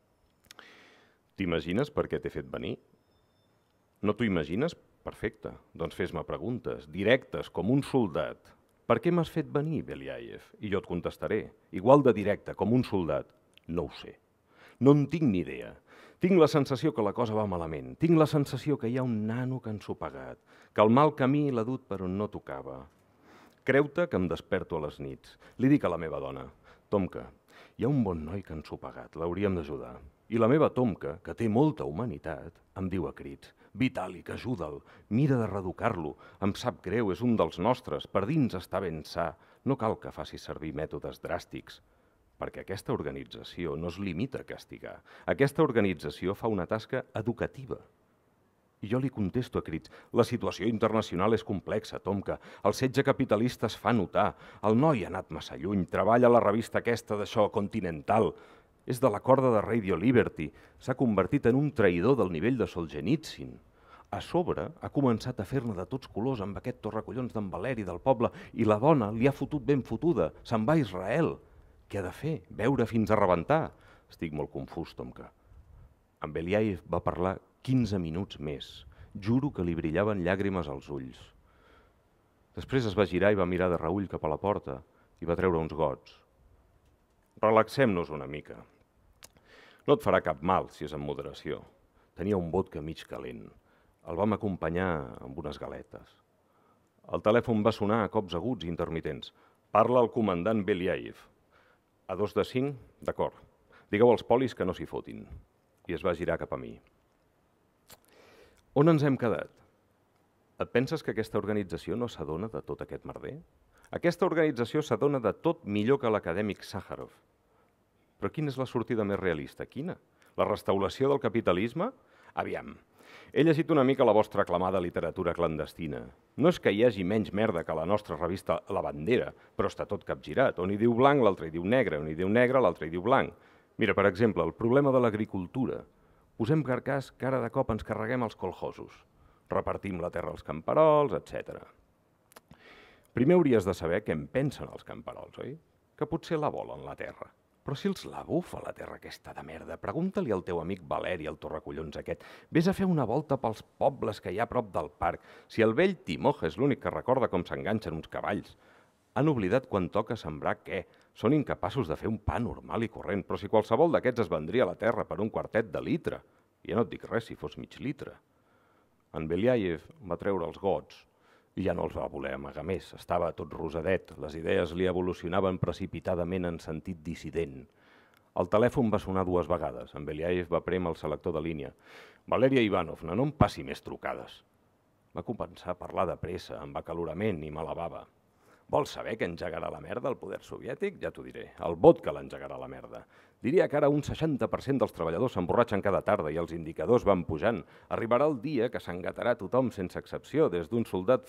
«T'imagines per què t'he fet venir? No t'ho imagines? Perfecte. Doncs fes-me preguntes, directes, com un soldat. Per què m'has fet venir, Belyaev? I jo et contestaré, igual de directe, com un soldat. No ho sé. No en tinc ni idea. Tinc la sensació que la cosa va malament. Tinc la sensació que hi ha un nano que ha ensopegat, que el mal camí l'ha dut per on no tocava. Creu-te que em desperto a les nits. Li dic a la meva dona: Tomka, hi ha un bon noi que ha ensopegat, l'hauríem d'ajudar. I la meva Tomka, que té molta humanitat, em diu a crits: Vitàlic, ajuda'l, mira de reeducar-lo, em sap greu, és un dels nostres, per dins està ben sa, no cal que faci servir mètodes dràstics. Perquè aquesta organització no es limita a castigar. Aquesta organització fa una tasca educativa. I jo li contesto a crits: la situació internacional és complexa, Tomka. El setge capitalista es fa notar. El noi ha anat massa lluny, treballa a la revista aquesta d'això, Continental. És de la corda de Radio Liberty. S'ha convertit en un traïdor del nivell de Solzhenitsyn. A sobre, ha començat a fer-ne de tots colors amb aquest torracollons d'en Valeri del poble i la dona li ha fotut ben fotuda. Se'n va a Israel. Què ha de fer? Beure fins a rebentar? Estic molt confús, Tomka. En Belyaev va parlar 15 minuts més. Juro que li brillaven llàgrimes als ulls. Després es va girar i va mirar de reüll cap a la porta i va treure uns gots. Relaxem-nos una mica. No et farà cap mal si és en moderació. Tenia un vodka mig calent. El vam acompanyar amb unes galetes. El telèfon va sonar a cops aguts i intermitents. Parla el comandant Belyaev. A 2 de 5? D'acord. Digueu als polis que no s'hi fotin. I es va girar cap a mi. On ens hem quedat? Et penses que aquesta organització no s'adona de tot aquest merder? Aquesta organització s'adona de tot millor que l'acadèmic Sàjarov. Però quina és la sortida més realista? Quina? La restauració del capitalisme? Aviam. He llegit una mica la vostra aclamada literatura clandestina. No és que hi hagi menys merda que la nostra revista La Bandera, però està tot capgirat. On hi diu blanc, l'altre hi diu negre. On hi diu negre, l'altre hi diu blanc. Mira, per exemple, el problema de l'agricultura. Posem carcàs que ara de cop ens carreguem els coljosos. Repartim la terra als camperols, etc. Primer hauries de saber què en pensen els camperols, oi? Que potser la volen, la terra. Però si els la bufa, la terra aquesta de merda, pregunta-li al teu amic Valeri, el torracollons aquest. Vés a fer una volta pels pobles que hi ha a prop del parc. Si el vell Timoja és l'únic que recorda com s'enganxen uns cavalls. Han oblidat quan toca sembrar què? Són incapaços de fer un pa normal i corrent, però si qualsevol d'aquests es vendria a la terra per un quartet de litre. I ja no et dic res si fos mig litre. En Belyaev va treure els gots i ja no els va voler amagar més. Estava tot rosadet, les idees li evolucionaven precipitadament en sentit dissident. El telèfon va sonar 2 vegades. En Belyaev va prémer el selector de línia. Valeria Ivanovna, no em passi més trucades. Va començar a parlar de pressa, amb acalorament i mala bava. Vols saber què engegarà la merda el poder soviètic? Ja t'ho diré. El vodka l'engegarà la merda. Diria que ara un 60% dels treballadors s'emborratxen cada tarda i els indicadors van pujant. Arribarà el dia que s'engatarà tothom sense excepció, des d'un soldat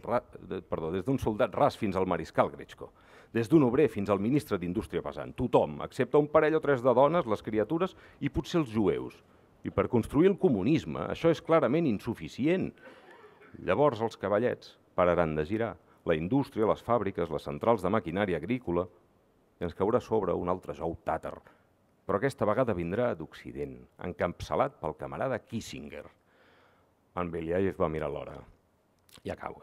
ras fins al mariscal Gritschko, des d'un obrer fins al ministre d'Indústria pesant. Tothom, excepte un parell o 3 de dones, les criatures i potser els jueus. I per construir el comunisme això és clarament insuficient. Llavors els cavallets pararan de girar. La indústria, les fàbriques, les centrals de maquinària agrícola, i ens caurà sobre un altre jou tàtar. Però aquesta vegada vindrà d'Occident, encapçalat pel camarada Kissinger. En Belyaev va mirar l'hora. Ja cau,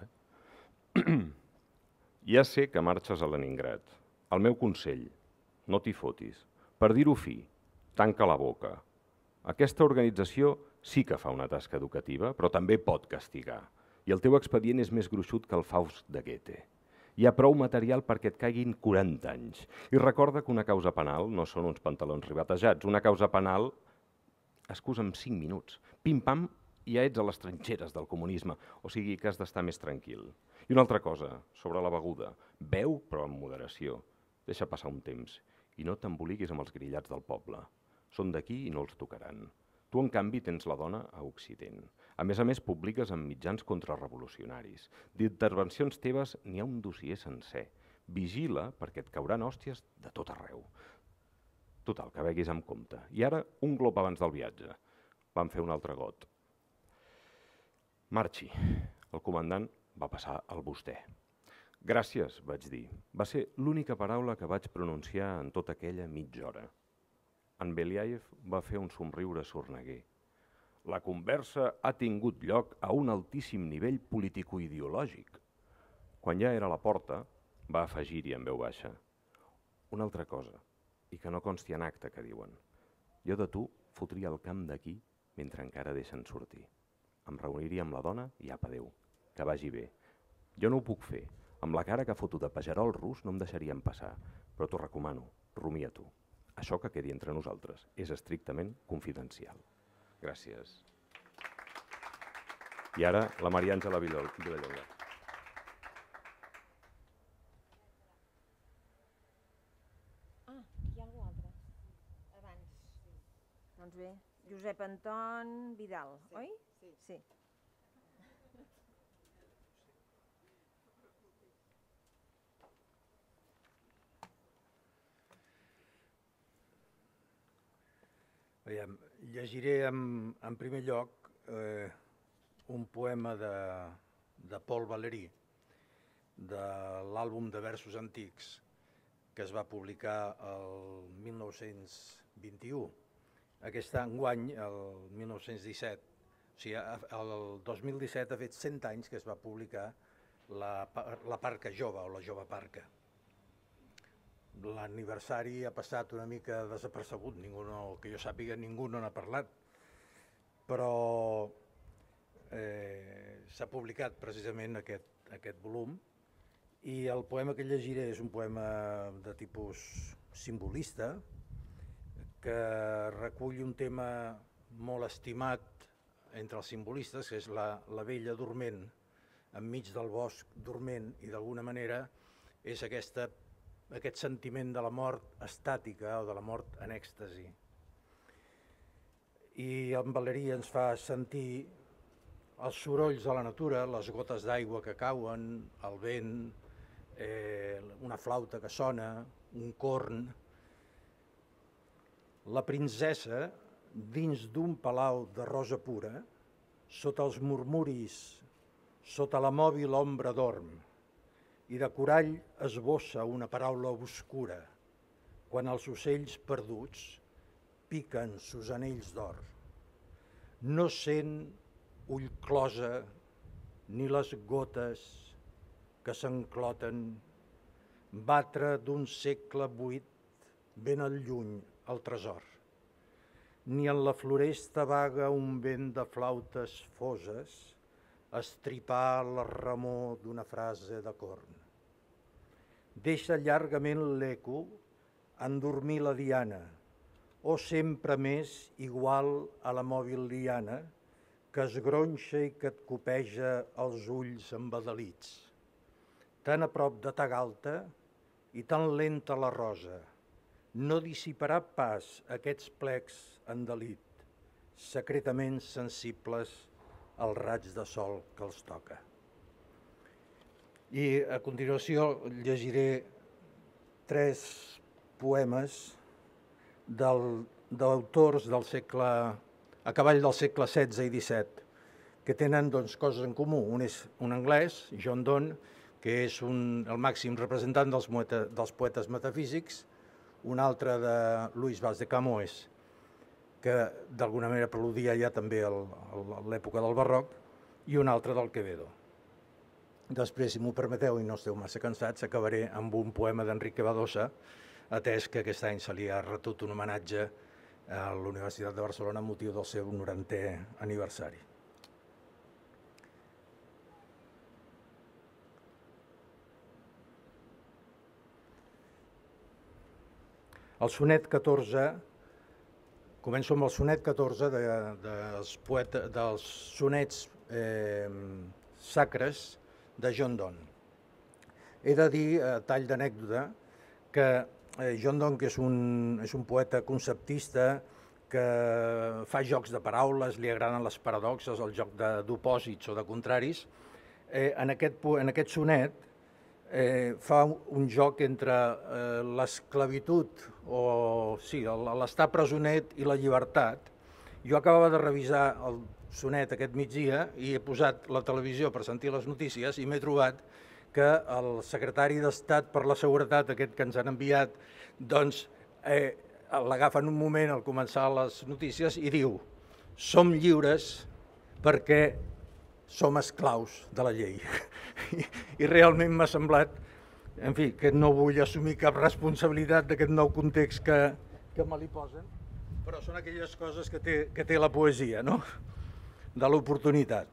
Ja sé que marxes a Leningrad. El meu consell, no t'hi fotis. Per dir-ho fi, tanca la boca. Aquesta organització sí que fa una tasca educativa, però també pot castigar. I el teu expedient és més gruixut que el Faust de Goethe. Hi ha prou material perquè et caiguin 40 anys. I recorda que una causa penal no són uns pantalons ribatejats. Una causa penal excusa en 5 minuts. Pim-pam, i ja ets a les trinxeres del comunisme. O sigui que has d'estar més tranquil. I una altra cosa, sobre la beguda. Beu, però amb moderació. Deixa passar un temps i no t'emboliquis amb els grillats del poble. Són d'aquí i no els tocaran. Tu, en canvi, tens la dona a Occident. A més, publiques en mitjans contrarrevolucionaris. D'intervencions teves n'hi ha un dossier sencer. Vigila perquè et cauran hòsties de tot arreu. Total, que veguis amb compte. I ara, un glop abans del viatge. Vam fer un altre got. Marxi. El comandant va passar al vostè. Gràcies, vaig dir. Va ser l'única paraula que vaig pronunciar en tota aquella mitja hora. En Beliaev va fer un somriure sorneguer. La conversa ha tingut lloc a un altíssim nivell político-ideològic. Quan ja era a la porta, va afegir-hi en veu baixa. Una altra cosa, i que no consti en acte, que diuen. Jo de tu fotria el camp d'aquí mentre encara deixen sortir. Em reuniria amb la dona i apa, adéu. Que vagi bé. Jo no ho puc fer. Amb la cara que foto de pagerol rus no em deixarien passar, però t'ho recomano, rumia tu. Això que quedi entre nosaltres és estrictament confidencial. Gràcies. I ara la Maria Àngela Vilallonga. Hi ha algú altre? Abans. Doncs bé, Josep Anton Vidal, oi? Sí. Llegiré en primer lloc un poema de Paul Valéry, de l'àlbum de versos antics, que es va publicar el 1921. Aquest enguany, el 1917, o sigui, el 2017 ha fet 100 anys que es va publicar la Parca Jove, o la Jove Parca. L'aniversari ha passat una mica desapercebut, que jo sàpiga ningú no n'ha parlat, però s'ha publicat precisament aquest volum i el poema que llegiré és un poema de tipus simbolista que recull un tema molt estimat entre els simbolistes, que és la vella dorment enmig del bosc dorment, i d'alguna manera és aquest sentiment de la mort estàtica o de la mort en èxtasi. I en Valéry ens fa sentir els sorolls de la natura, les gotes d'aigua que cauen, el vent, una flauta que sona, un corn. La princesa, dins d'un palau de rosa pura, sota els murmuris, sota la mòbil ombra dorm, i de corall esbossa una paraula obscura, quan els ocells perduts piquen sus anells d'or. No sent ull closa ni les gotes que s'encloten batre d'un segle buit ben al lluny el tresor, ni en la floresta vaga un vent de flautes foses estripar la remor d'una frase de corn. Deixa llargament l'eco endormir la diana, o sempre més igual a la mòbil liana que es gronxa i que et copeja els ulls embadalits. Tan a prop de ta galta i tan lenta la rosa, no dissiparà pas aquests plecs en delit, secretament sensibles als raigs de sol que els toca. I a continuació llegiré 3 poemes d'autors del segle, a cavall del segle XVI i XVII, que tenen coses en comú. Un és un anglès, John Donne, que és el màxim representant dels poetes metafísics, un altre de Louis Vaz de Camões, que d'alguna manera preludia ja també l'època del barroc, i un altre del Quevedo. Després, si m'ho permeteu i no esteu massa cansats, acabaré amb un poema d'Enrique Badosa, atès que aquest any se li ha retut un homenatge a la Universitat de Barcelona amb motiu del seu 90è aniversari. El sonet 14, començo amb el sonet 14 dels sonets sacres de John Donne. He de dir, a tall d'anècdota, que John Donne és un poeta conceptista que fa jocs de paraules, li agraden les paradoxes, el joc d'opòsits o de contraris. En aquest sonet fa un joc entre l'esclavitud, o sí, l'estar presonet i la llibertat. Jo acabava de revisar el sonet aquest migdia i he posat la televisió per sentir les notícies i m'he trobat que el secretari d'Estat per la Seguretat, aquest que ens han enviat, doncs l'agafa en un moment al començar les notícies i diu: som lliures perquè som esclaus de la llei. I realment m'ha semblat, en fi, que no vull assumir cap responsabilitat d'aquest nou context que me li posen, però són aquelles coses que té la poesia, no?, de l'oportunitat.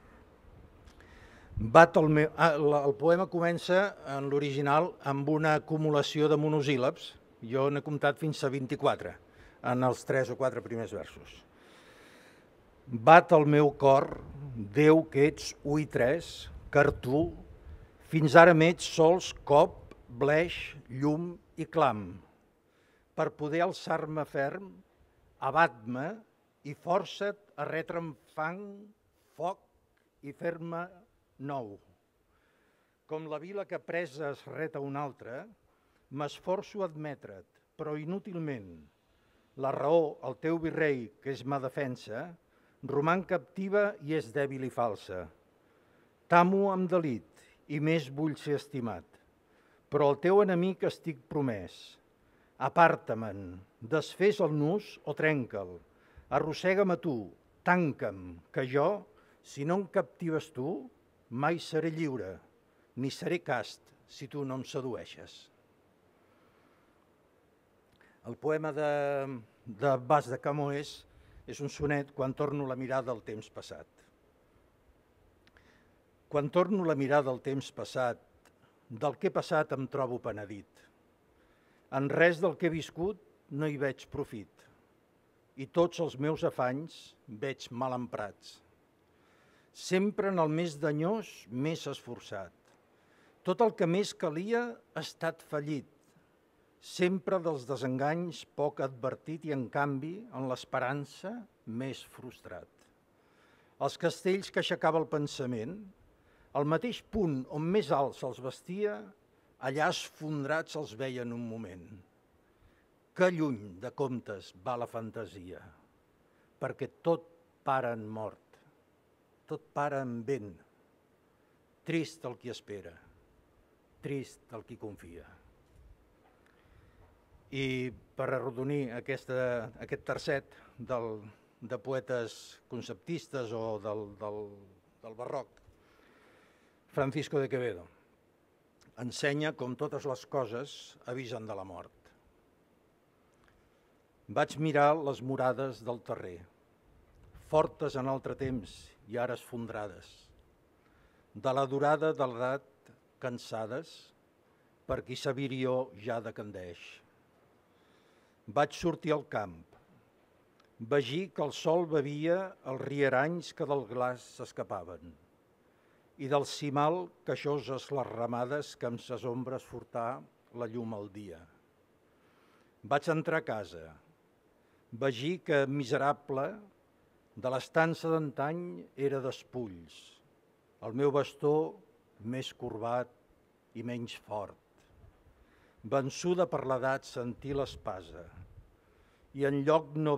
El poema comença en l'original amb una acumulació de monosíl·labs. Jo n'he comptat fins a 24 en els 3 o 4 primers versos. Bat el meu cor, Déu que ets 1 i 3, car tu fins ara m'ets sols cop, bleix, llum i clam. Per poder alçar-me ferm, abat-me i força't a retre'm fang, foc i fer-me nou. Com la vila que presa es reta una altra, m'esforço a admetre't, però inútilment. La raó, el teu virrei, que és ma defensa, roman captiva i és dèbil i falsa. T'amo amb delit i més vull ser estimat, però al teu enemic estic promès. Aparta-me'n, desfés el nus o trenca'l, arrossega'm a tu, tanca'm, que jo, si no em captives tu, mai seré lliure, ni seré cast si tu no em sedueixes. El poema de Bas de Camões és un sonet quan torno la mirada al temps passat. Quan torno la mirada al temps passat, del que he passat em trobo penedit. En res del que he viscut no hi veig profit i tots els meus afanys veig mal emprats. Sempre en el més danyós, més esforçat. Tot el que més calia ha estat fallit. Sempre dels desenganys poc advertit i, en canvi, en l'esperança més frustrat. Els castells que aixecava el pensament, al mateix punt on més alt se'ls vestia, allà esfondrats els veia en un moment. Que lluny de comptes va la fantasia, perquè tot para en mort, tot para en vent. Trist el qui espera, trist el qui confia. I per arrodonir aquest tercet de poetes conceptistes o del barroc, Francisco de Quevedo ensenya com totes les coses avisen de la mort. Vaig mirar les murades del terrer, fortes en altre temps i ara esfondrades, de la durada de l'edat cansades, per qui sa virió ja decandeix. Vaig sortir al camp, vegir que el sol bevia els rieranys que del glaç s'escapaven i del cimal queixoses les ramades que amb ses ombres furtà la llum al dia. Vaig entrar a casa, vegir que miserable de l'estança d'antany era d'espulls, el meu bastó més corbat i menys fort. Vençuda per l'edat sentir l'espasa i enlloc no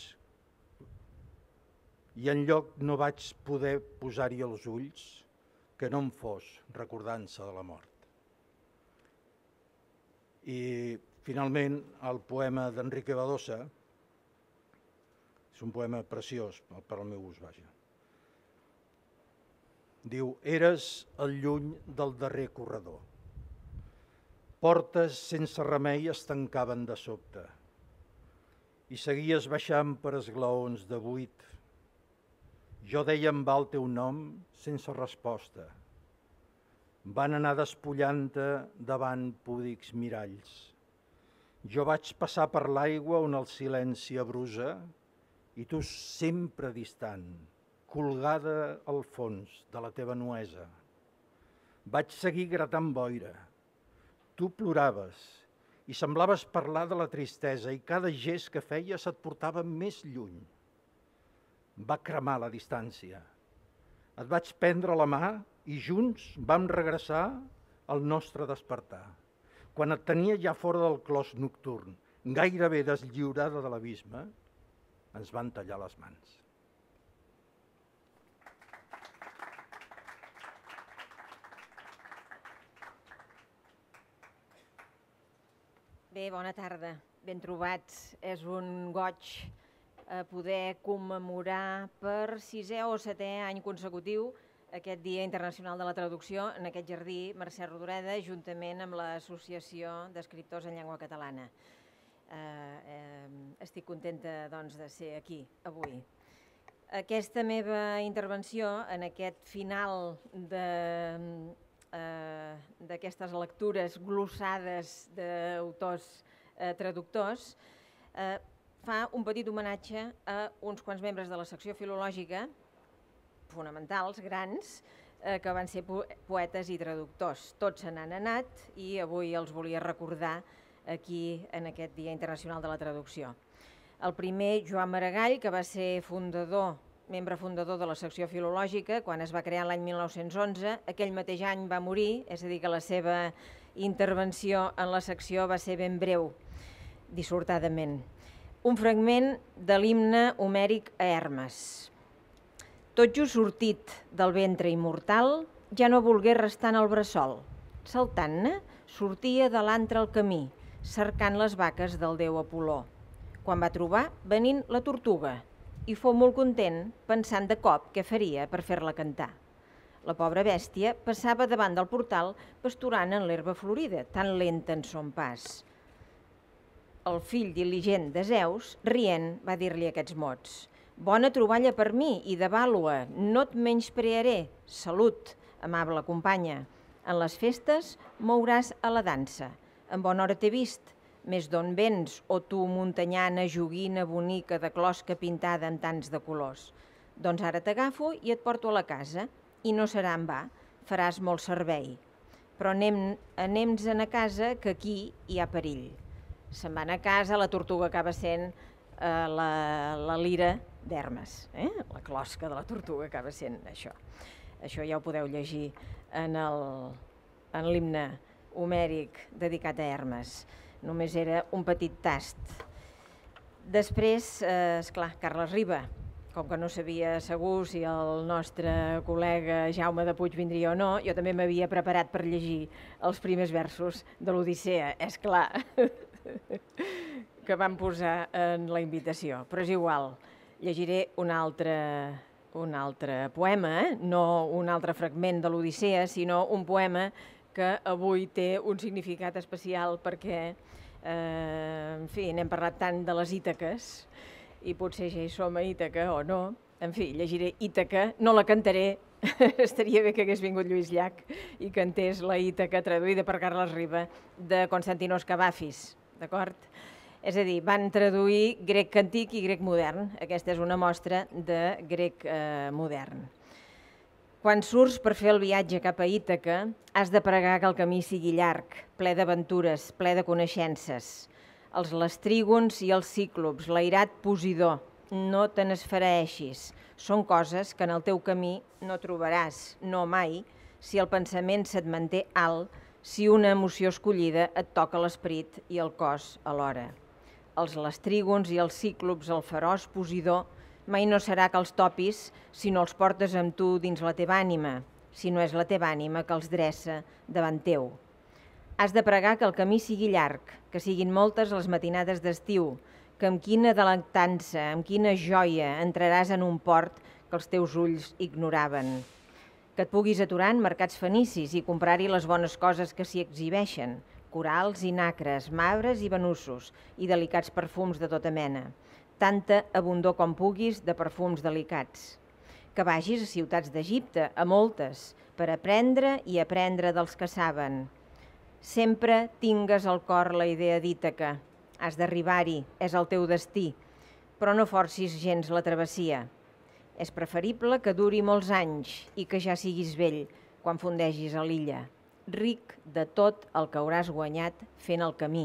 vaig poder posar-hi els ulls que no em fos recordant-se de la mort. I finalment el poema d'Enrique Badosa és un poema preciós per al meu ús, vaja. Diu: eres el lluny del darrer corredor. Portes sense remei es tancaven de sobte i seguies baixant per esglaons de buit. Jo deia en va el teu nom sense resposta. Van anar despullant-te davant púdics miralls. Jo vaig passar per l'aigua on el silenci abrusa i tu sempre distant, colgada al fons de la teva nuesa. Vaig seguir gratant boira. Tu ploraves i semblaves parlar de la tristesa i cada gest que feia se't portava més lluny. Va cremar la distància. Et vaig prendre la mà i junts vam regressar al nostre despertar. Quan et tenia ja fora del clos nocturn, gairebé deslliurada de l'abisme, ens van tallar les mans. Bé, bona tarda. Ben trobats. És un goig poder commemorar per 6è o 7è any consecutiu aquest Dia Internacional de la Traducció en aquest jardí Mercè Rodoreda, juntament amb l'Associació d'Escriptors en Llengua Catalana. Estic contenta doncs, de ser aquí avui. Aquesta meva intervenció en aquest final d'aquestes lectures glossades d'autors traductors fa un petit homenatge a uns quants membres de la secció filològica fonamentals, grans, que van ser poetes i traductors. Tots se n'han anat i avui els volia recordar aquí en aquest Dia Internacional de la Traducció. El primer, Joan Maragall, que va ser membre fundador de la secció filològica quan es va crear l'any 1911. Aquell mateix any va morir, és a dir, que la seva intervenció en la secció va ser ben breu, dissortadament. Un fragment de l'himne homèric a Hermes. Tot just sortit del ventre immortal, ja no volgué restar en el bressol. Saltant-ne, sortia de l'antre al camí, cercant les vaques del déu Apol·ló. Quan va trobar venint la tortuga, i fou molt content pensant de cop què faria per fer-la cantar. La pobra bèstia passava davant del portal pasturant en l'herba florida, tan lenta en son pas. El fill diligent de Zeus, rient, va dir-li aquests mots. Bona troballa per mi i de vàlua, no et menysprearé. Salut, amable companya. En les festes mouràs a la dansa. En bona hora t'he vist. Més d'on vens, o tu, muntanyana, joguina, bonica, de closca pintada amb tants de colors. Doncs ara t'agafo i et porto a la casa, i no serà en va, faràs molt servei. Però anem-se'n a casa, que aquí hi ha perill. Se'n van a casa, la tortuga acaba sent la lira d'Hermes. La closca de la tortuga acaba sent això. Això ja ho podeu llegir en l'himne homèric dedicat a Hermes. Només era un petit tast. Després, esclar, Carles Riba, com que no sabia segur si el nostre col·lega Jaume de Puig vindria o no, jo també m'havia preparat per llegir els primers versos de l'Odissea, és clar, que van posar en la invitació. Però és igual, llegiré un altre poema, no un altre fragment de l'Odissea, sinó un poema que avui té un significat especial perquè, en fi, n'hem parlat tant de les Ítaques i potser ja hi som a Ítaca o no. En fi, llegiré Ítaca, no la cantaré, estaria bé que hagués vingut Lluís Llach i cantés la Ítaca traduïda per Carles Riba de Konstantinos Kavafis, d'acord? És a dir, van traduir grec antic i grec modern. Aquesta és una mostra de grec modern. Quan surts per fer el viatge cap a Ítaca, has de pregar que el camí sigui llarg, ple d'aventures, ple de coneixences. Els lastrígons i els cíclops, l'airat Posidó, no te n'esfereixis. Són coses que en el teu camí no trobaràs, no mai, si el pensament se't manté alt, si una emoció escollida et toca l'esperit i el cos alhora. Els lastrígons i els cíclops, el feroç Posidó, mai no serà que els topis si no els portes amb tu dins la teva ànima, si no és la teva ànima que els dreça davant teu. Has de pregar que el camí sigui llarg, que siguin moltes les matinades d'estiu, que amb quina delectança, amb quina joia entraràs en un port que els teus ulls ignoraven, que et puguis aturar en mercats fenicis i comprar-hi les bones coses que s'hi exhibeixen, corals i nacres, mabres i venussos i delicats perfums de tota mena, tanta abundor com puguis de perfums delicats. Que vagis a ciutats d'Egipte, a moltes, per aprendre i aprendre dels que saben. Sempre tingues al cor la idea d'Ítaca. Has d'arribar-hi, és el teu destí, però no forcis gens la travessia. És preferible que duri molts anys i que ja siguis vell quan fundegis a l'illa, ric de tot el que hauràs guanyat fent el camí,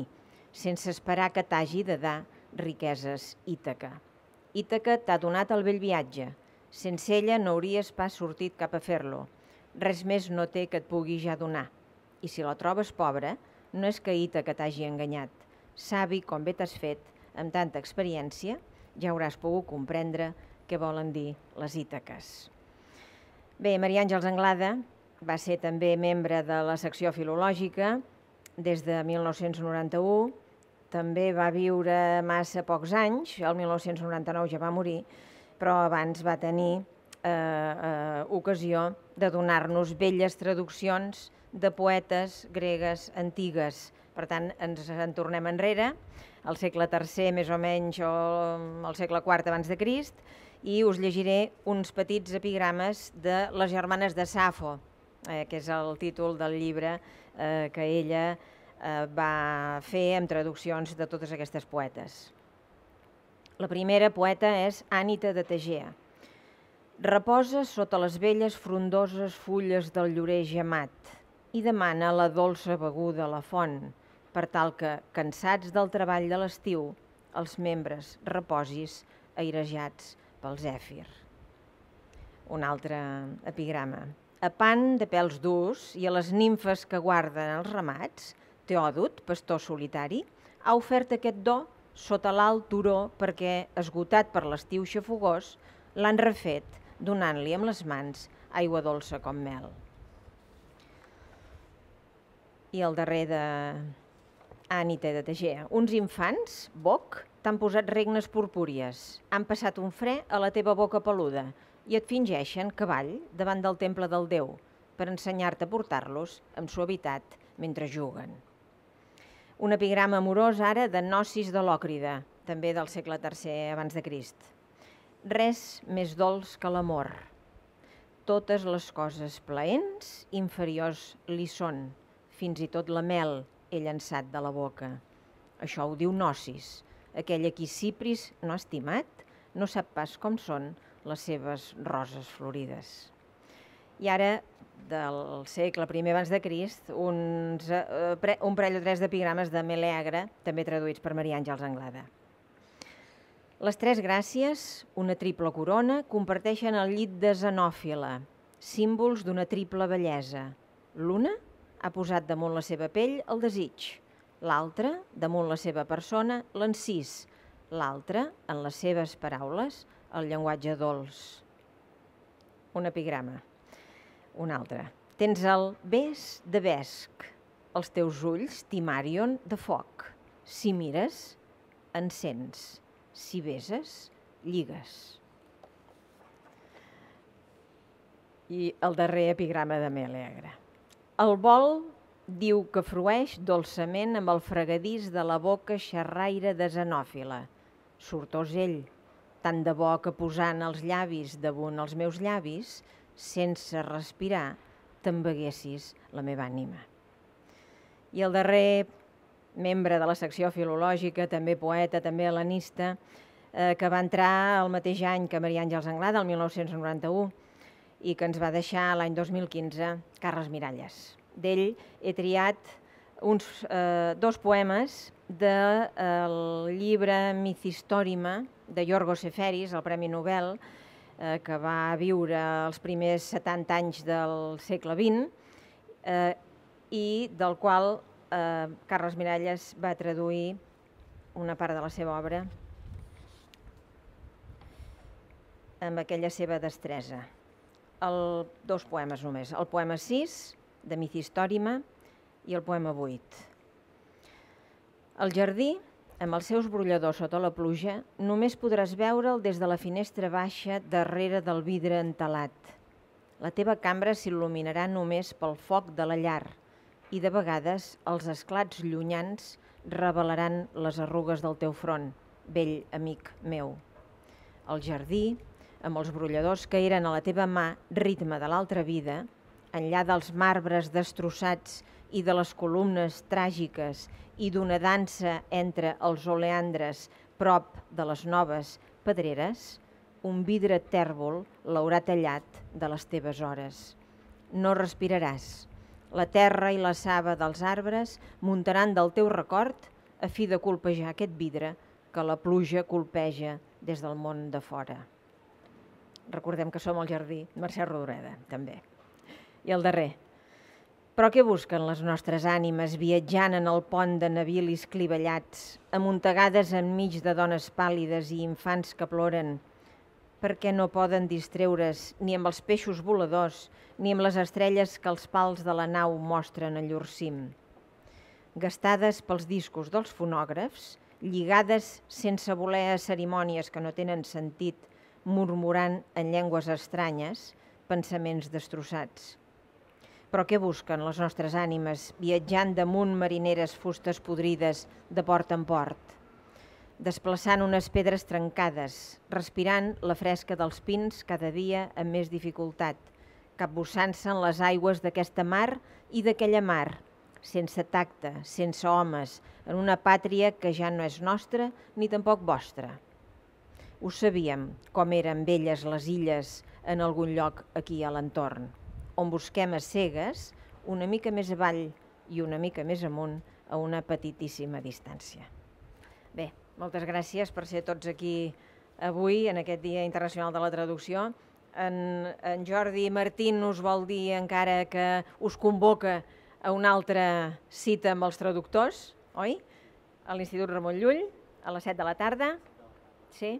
sense esperar que t'hagi de dar riqueses Ítaca. Ítaca t'ha donat el vell viatge. Sense ella no hauries pas sortit cap a fer-lo. Res més no té que et pugui ja donar. I si la trobes pobra, no és que Ítaca t'hagi enganyat. Savi com bé t'has fet, amb tanta experiència, ja hauràs pogut comprendre què volen dir les Ítaques. Bé, Maria Àngels Anglada va ser també membre de la secció filològica des de 1991. També va viure massa pocs anys, el 1999 ja va morir, però abans va tenir ocasió de donar-nos belles traduccions de poetes gregues antigues. Per tant, ens en tornem enrere, al segle III més o menys, o al segle IV abans de Crist, i us llegiré uns petits epigrames de les germanes de Safo, que és el títol del llibre que ella va fer amb traduccions de totes aquestes poetes. La primera poeta és Ànita de Tegea. Reposa sota les velles frondoses fulles del llorer gemat i demana la dolça beguda a la font, per tal que, cansats del treball de l'estiu, els membres reposis airejats pel zèfir. Un altre epigrama. A Pan de pèls durs i a les nimfes que guarden els ramats, Teòdot, pastor solitari, ha ofert aquest do sota l'alt turó perquè, esgotat per l'estiu xafogós, l'han refet, donant-li amb les mans aigua dolça com mel. I el darrer d'Ànita de Tegea. Uns infants, boc, t'han posat regnes purpúries, han passat un fre a la teva boca peluda i et fingeixen cavall davant del temple del Déu per ensenyar-te a portar-los amb suavitat mentre juguen. Un epigrama amorós ara de Gnosis de Lòcrida, també del segle III abans de Crist. Res més dolç que l'amor. Totes les coses plaents inferiors li són, fins i tot la mel he llançat de la boca. Això ho diu Gnosis, aquell a qui Cipris no ha estimat, no sap pas com són les seves roses florides. I ara, del segle I abans de Crist, un parell o tres d'epigrames de Meleagre, també traduïts per Maria Àngels Anglada. Les tres gràcies, una triple corona, comparteixen el llit de Zenòfila, símbols d'una triple bellesa. L'una ha posat damunt la seva pell el desig, l'altra, damunt la seva persona, l'encís, l'altra, en les seves paraules, el llenguatge dolç. Un epigrama. Un altre. Tens el bes de vesc, els teus ulls, Timàrion, de foc. Si mires, encens. Si beses, lligues. I el darrer epigrama de Meleagre. El vol diu que frueix dolçament amb el fregadís de la boca xerraire de Zenòfila. Sortós ell, tant de bo que posant els llavis damunt els meus llavis, sense respirar, t'embeguessis la meva ànima. I el darrer membre de la secció filològica, també poeta, també hel·lenista, que va entrar el mateix any que Maria Àngels Anglada, el 1991, i que ens va deixar l'any 2015, Carles Miralles. D'ell he triat dos poemes del llibre Mithistòrima de Iorgos Seferis, el Premi Nobel, que va viure els primers 70 anys del segle XX i del qual Carles Miralles va traduir una part de la seva obra amb aquella seva destresa. Dos poemes només, el poema 6 de Mithistòrima i el poema 8. El jardí, amb els seus brolladors sota la pluja, només podràs veure'l des de la finestra baixa darrere del vidre entelat. La teva cambra s'il·luminarà només pel foc de la llar i de vegades els esclats llunyans revelaran les arrugues del teu front, vell amic meu. El jardí, amb els brolladors que eren a la teva mà ritme de l'altra vida, enllà dels marbres destrossats i de les columnes tràgiques i d'una dansa entre els oleandres prop de les noves pedreres, un vidre tèrbol l'haurà tallat de les teves hores. No respiraràs. La terra i la saba dels arbres muntaran del teu record a fi de colpejar aquest vidre que la pluja colpeja des del món de fora. Recordem que som al jardí Mercè Rodoreda, també. I el darrer. Però què busquen les nostres ànimes viatjant en el pont de navilis clivellats, amuntegades enmig de dones pàl·lides i infants que ploren, perquè no poden distreure's ni amb els peixos voladors ni amb les estrelles que els pals de la nau mostren a llur cim. Gastades pels discos dels fonògrafs, lligades sense voler a cerimònies que no tenen sentit, murmurant en llengües estranyes, pensaments destrossats. Però què busquen les nostres ànimes viatjant damunt marineres fustes podrides de port en port? Desplaçant unes pedres trencades, respirant la fresca dels pins cada dia amb més dificultat, capbussant-se en les aigües d'aquesta mar i d'aquella mar, sense tacte, sense homes, en una pàtria que ja no és nostra ni tampoc vostra. Ho sabíem, com eren belles les illes en algun lloc aquí a l'entorn, on busquem a cegues, una mica més avall i una mica més amunt, a una petitíssima distància. Bé, moltes gràcies per ser tots aquí avui, en aquest Dia Internacional de la Traducció. En Jordi Martín us vol dir encara que us convoca a una altra cita amb els traductors, oi? A l'Institut Ramon Llull, a les 7 de la tarda. Sí?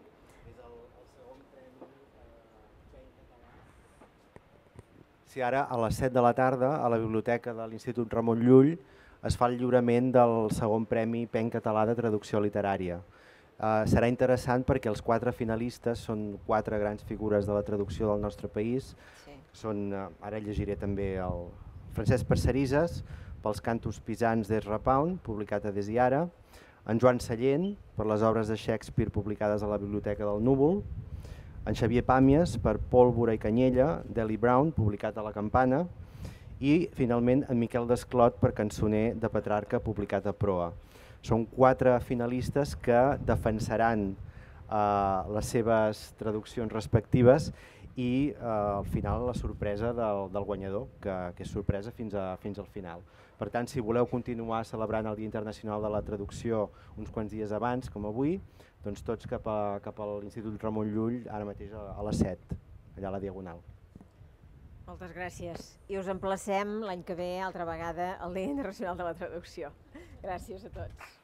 Sí, ara a les 7 de la tarda a la biblioteca de l'Institut Ramon Llull es fa el lliurament del segon Premi PEN Català de Traducció Literària. Serà interessant perquè els 4 finalistes són 4 grans figures de la traducció del nostre país. Ara llegiré també el Francesc Parcerisas, pels Cantus Pisans d'Ezra Pound, publicat a Des i Ara, en Joan Sallent, per les obres de Shakespeare publicades a la Biblioteca del Núvol, en Xavier Pàmies, per Pólvora i Canyella, d'Eli Brown, publicat a La Campana, i finalment en Miquel Desclot, per Cançoner de Petrarca, publicat a Proa. Són 4 finalistes que defensaran les seves traduccions respectives i al final la sorpresa del guanyador, que és sorpresa fins al final. Per tant, si voleu continuar celebrant el Dia Internacional de la Traducció uns quants dies abans, com avui, doncs tots cap a l'Institut Ramon Llull, ara mateix a les 7, allà a la Diagonal. Moltes gràcies. I us emplacem l'any que ve, altra vegada, al Dia Internacional de la Traducció. Gràcies a tots.